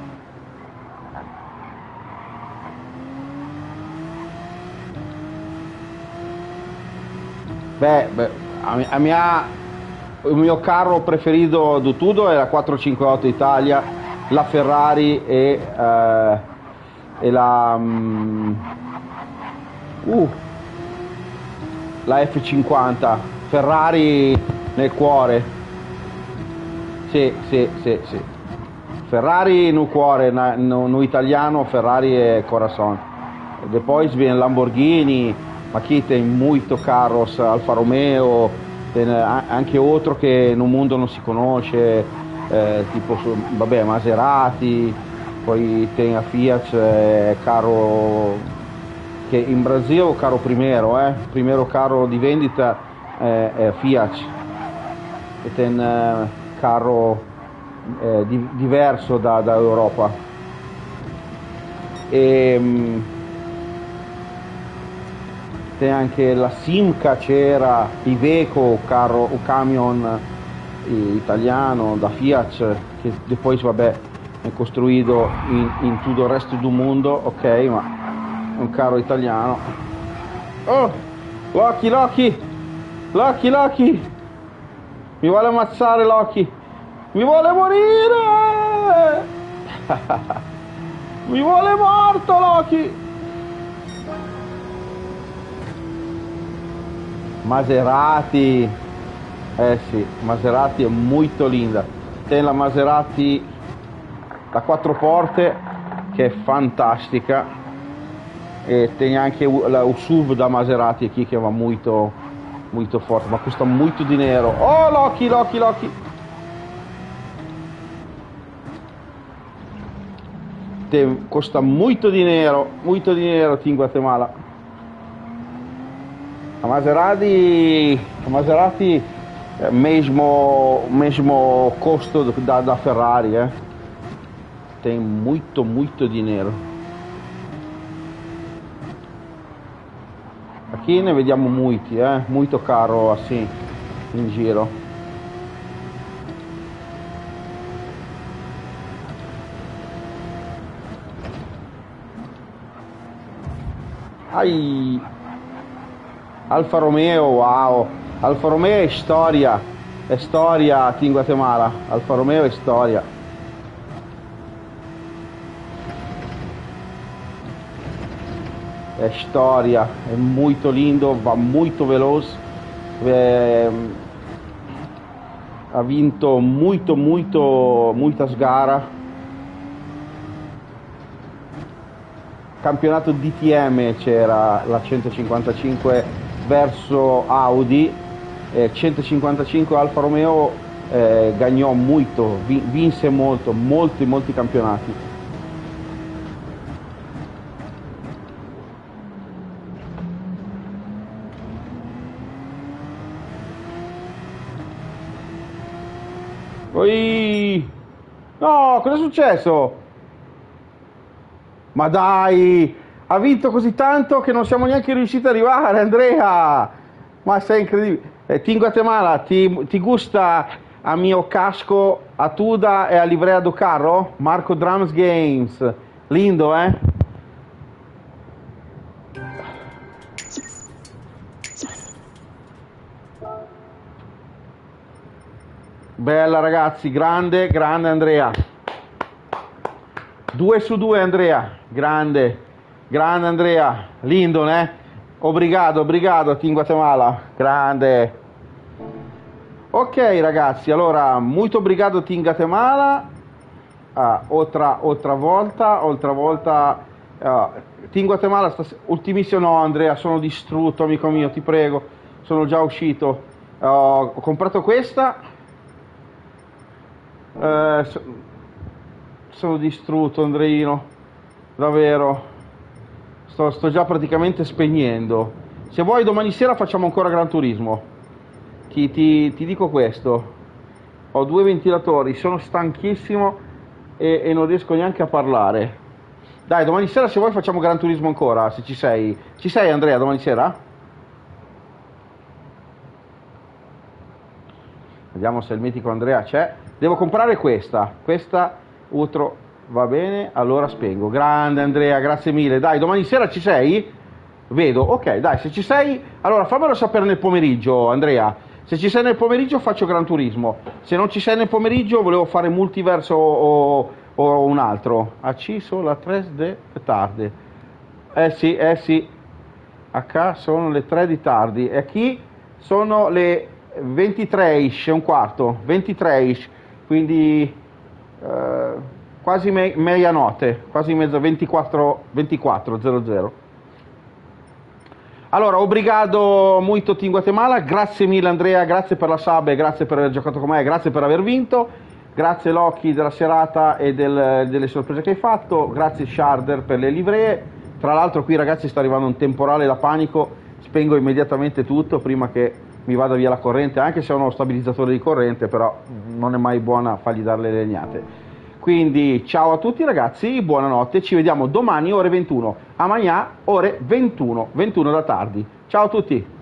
Beh, beh a, mi- a mia, il mio carro preferito di tutto è la quattrocentocinquantotto Italia, la Ferrari e, eh, e la, mm, uh, la F cinquanta. Ferrari nel cuore. Sì, sì, sì, sì. Ferrari nel cuore, na- no, no italiano, Ferrari e corazon. E depois viene Lamborghini, ma chi tem muito carros, Alfa Romeo, ten- a- anche altro che nel mondo non si conosce, eh, tipo su- vabbè, Maserati, poi tem a Fiat, eh, carro che in Brasile è caro primero, eh, primero carro di vendita eh, è Fiat, e ten eh, carro eh, di- diverso da, da Europa. E, mh, c'è anche la Simca, c'era Iveco, carro o camion eh, italiano da Fiat, che poi vabbè è costruito in, in tutto il resto del mondo, ok, ma è un carro italiano. Oh, Loki, Loki, Loki, Loki, mi vuole ammazzare Loki, mi vuole morire, mi vuole morto Loki. Maserati, eh sì, Maserati è molto linda. C'è la Maserati da quattro porte che è fantastica, e c'è anche la U S U V da Maserati qui che va molto, molto forte, ma costa molto dinero. Oh Loki, Loki, Loki. Te costa molto dinero, molto dinero in Guatemala. A Maserati, a Maserati é mesmo, mesmo custo da, da Ferrari, eh? Tem muito, muito dinheiro. Aqui ne vediamo molti, eh? Muito caro assim, in giro. Ai, Alfa Romeo, wow, Alfa Romeo è storia, è storia in Guatemala, Alfa Romeo è storia. È storia, è molto lindo, va molto veloce, eh, ha vinto molto, molto, molte gare. Campionato D T M c'era la centocinquantacinque verso Audi, eh, centocinquantacinque Alfa Romeo eh, gagnò molto, vi- vinse molto, molti, molti campionati. Poi... No, cosa è successo? Ma dai, ha vinto così tanto che non siamo neanche riusciti ad arrivare, Andrea. Ma sei incredibile. Eh, ti in Guatemala, ti, ti gusta a mio casco, a tuda e a livrea do carro? Marco Drums Games. Lindo, eh? Bella ragazzi, grande, grande Andrea. Due su due Andrea, grande, grande Andrea, lindo, né? Obrigado, obrigado, in Guatemala, grande. Ok ragazzi, allora, muito obrigado in Guatemala, ah, otra, otra volta, otra volta, uh, in Guatemala, stas- ultimissimo, no Andrea, sono distrutto, amico mio, ti prego, sono già uscito. Uh, ho comprato questa, eh, so- sono distrutto Andreino, davvero, sto, sto già praticamente spegnendo. Se vuoi domani sera facciamo ancora Gran Turismo. Ti, ti, ti dico questo, ho due ventilatori, sono stanchissimo e, e non riesco neanche a parlare. Dai, domani sera se vuoi facciamo Gran Turismo ancora, se ci sei. Ci sei Andrea domani sera? Vediamo se il mitico Andrea c'è. Devo comprare questa. Questa, Utro, va bene. Allora spengo. Grande Andrea, grazie mille. Dai, domani sera ci sei? Vedo. Ok, dai, se ci sei, allora fammelo sapere nel pomeriggio, Andrea. Se ci sei nel pomeriggio faccio Gran Turismo. Se non ci sei nel pomeriggio volevo fare Multiverse o, o, o un altro. A C solo a tre di tardi. Eh sì, eh sì. H sono le tre di tardi. E qui sono le ventitré-ish, un quarto. ventitré-ish. Quindi eh, quasi me medianotte. Quasi mezzo, ventiquattro, ventiquattro zero zero. Allora, obrigado muito in Guatemala, grazie mille Andrea, grazie per la sub e grazie per aver giocato con me, grazie per aver vinto, grazie Loki della serata e del, delle sorprese che hai fatto, grazie Sharder per le livree, tra l'altro qui ragazzi sta arrivando un temporale da panico, spengo immediatamente tutto prima che mi vada via la corrente, anche se ho uno stabilizzatore di corrente, però non è mai buona fargli dare le legnate. Quindi ciao a tutti ragazzi, buonanotte, ci vediamo domani ore ventuno, a Magnà ore ventuno, ventuno da tardi. Ciao a tutti!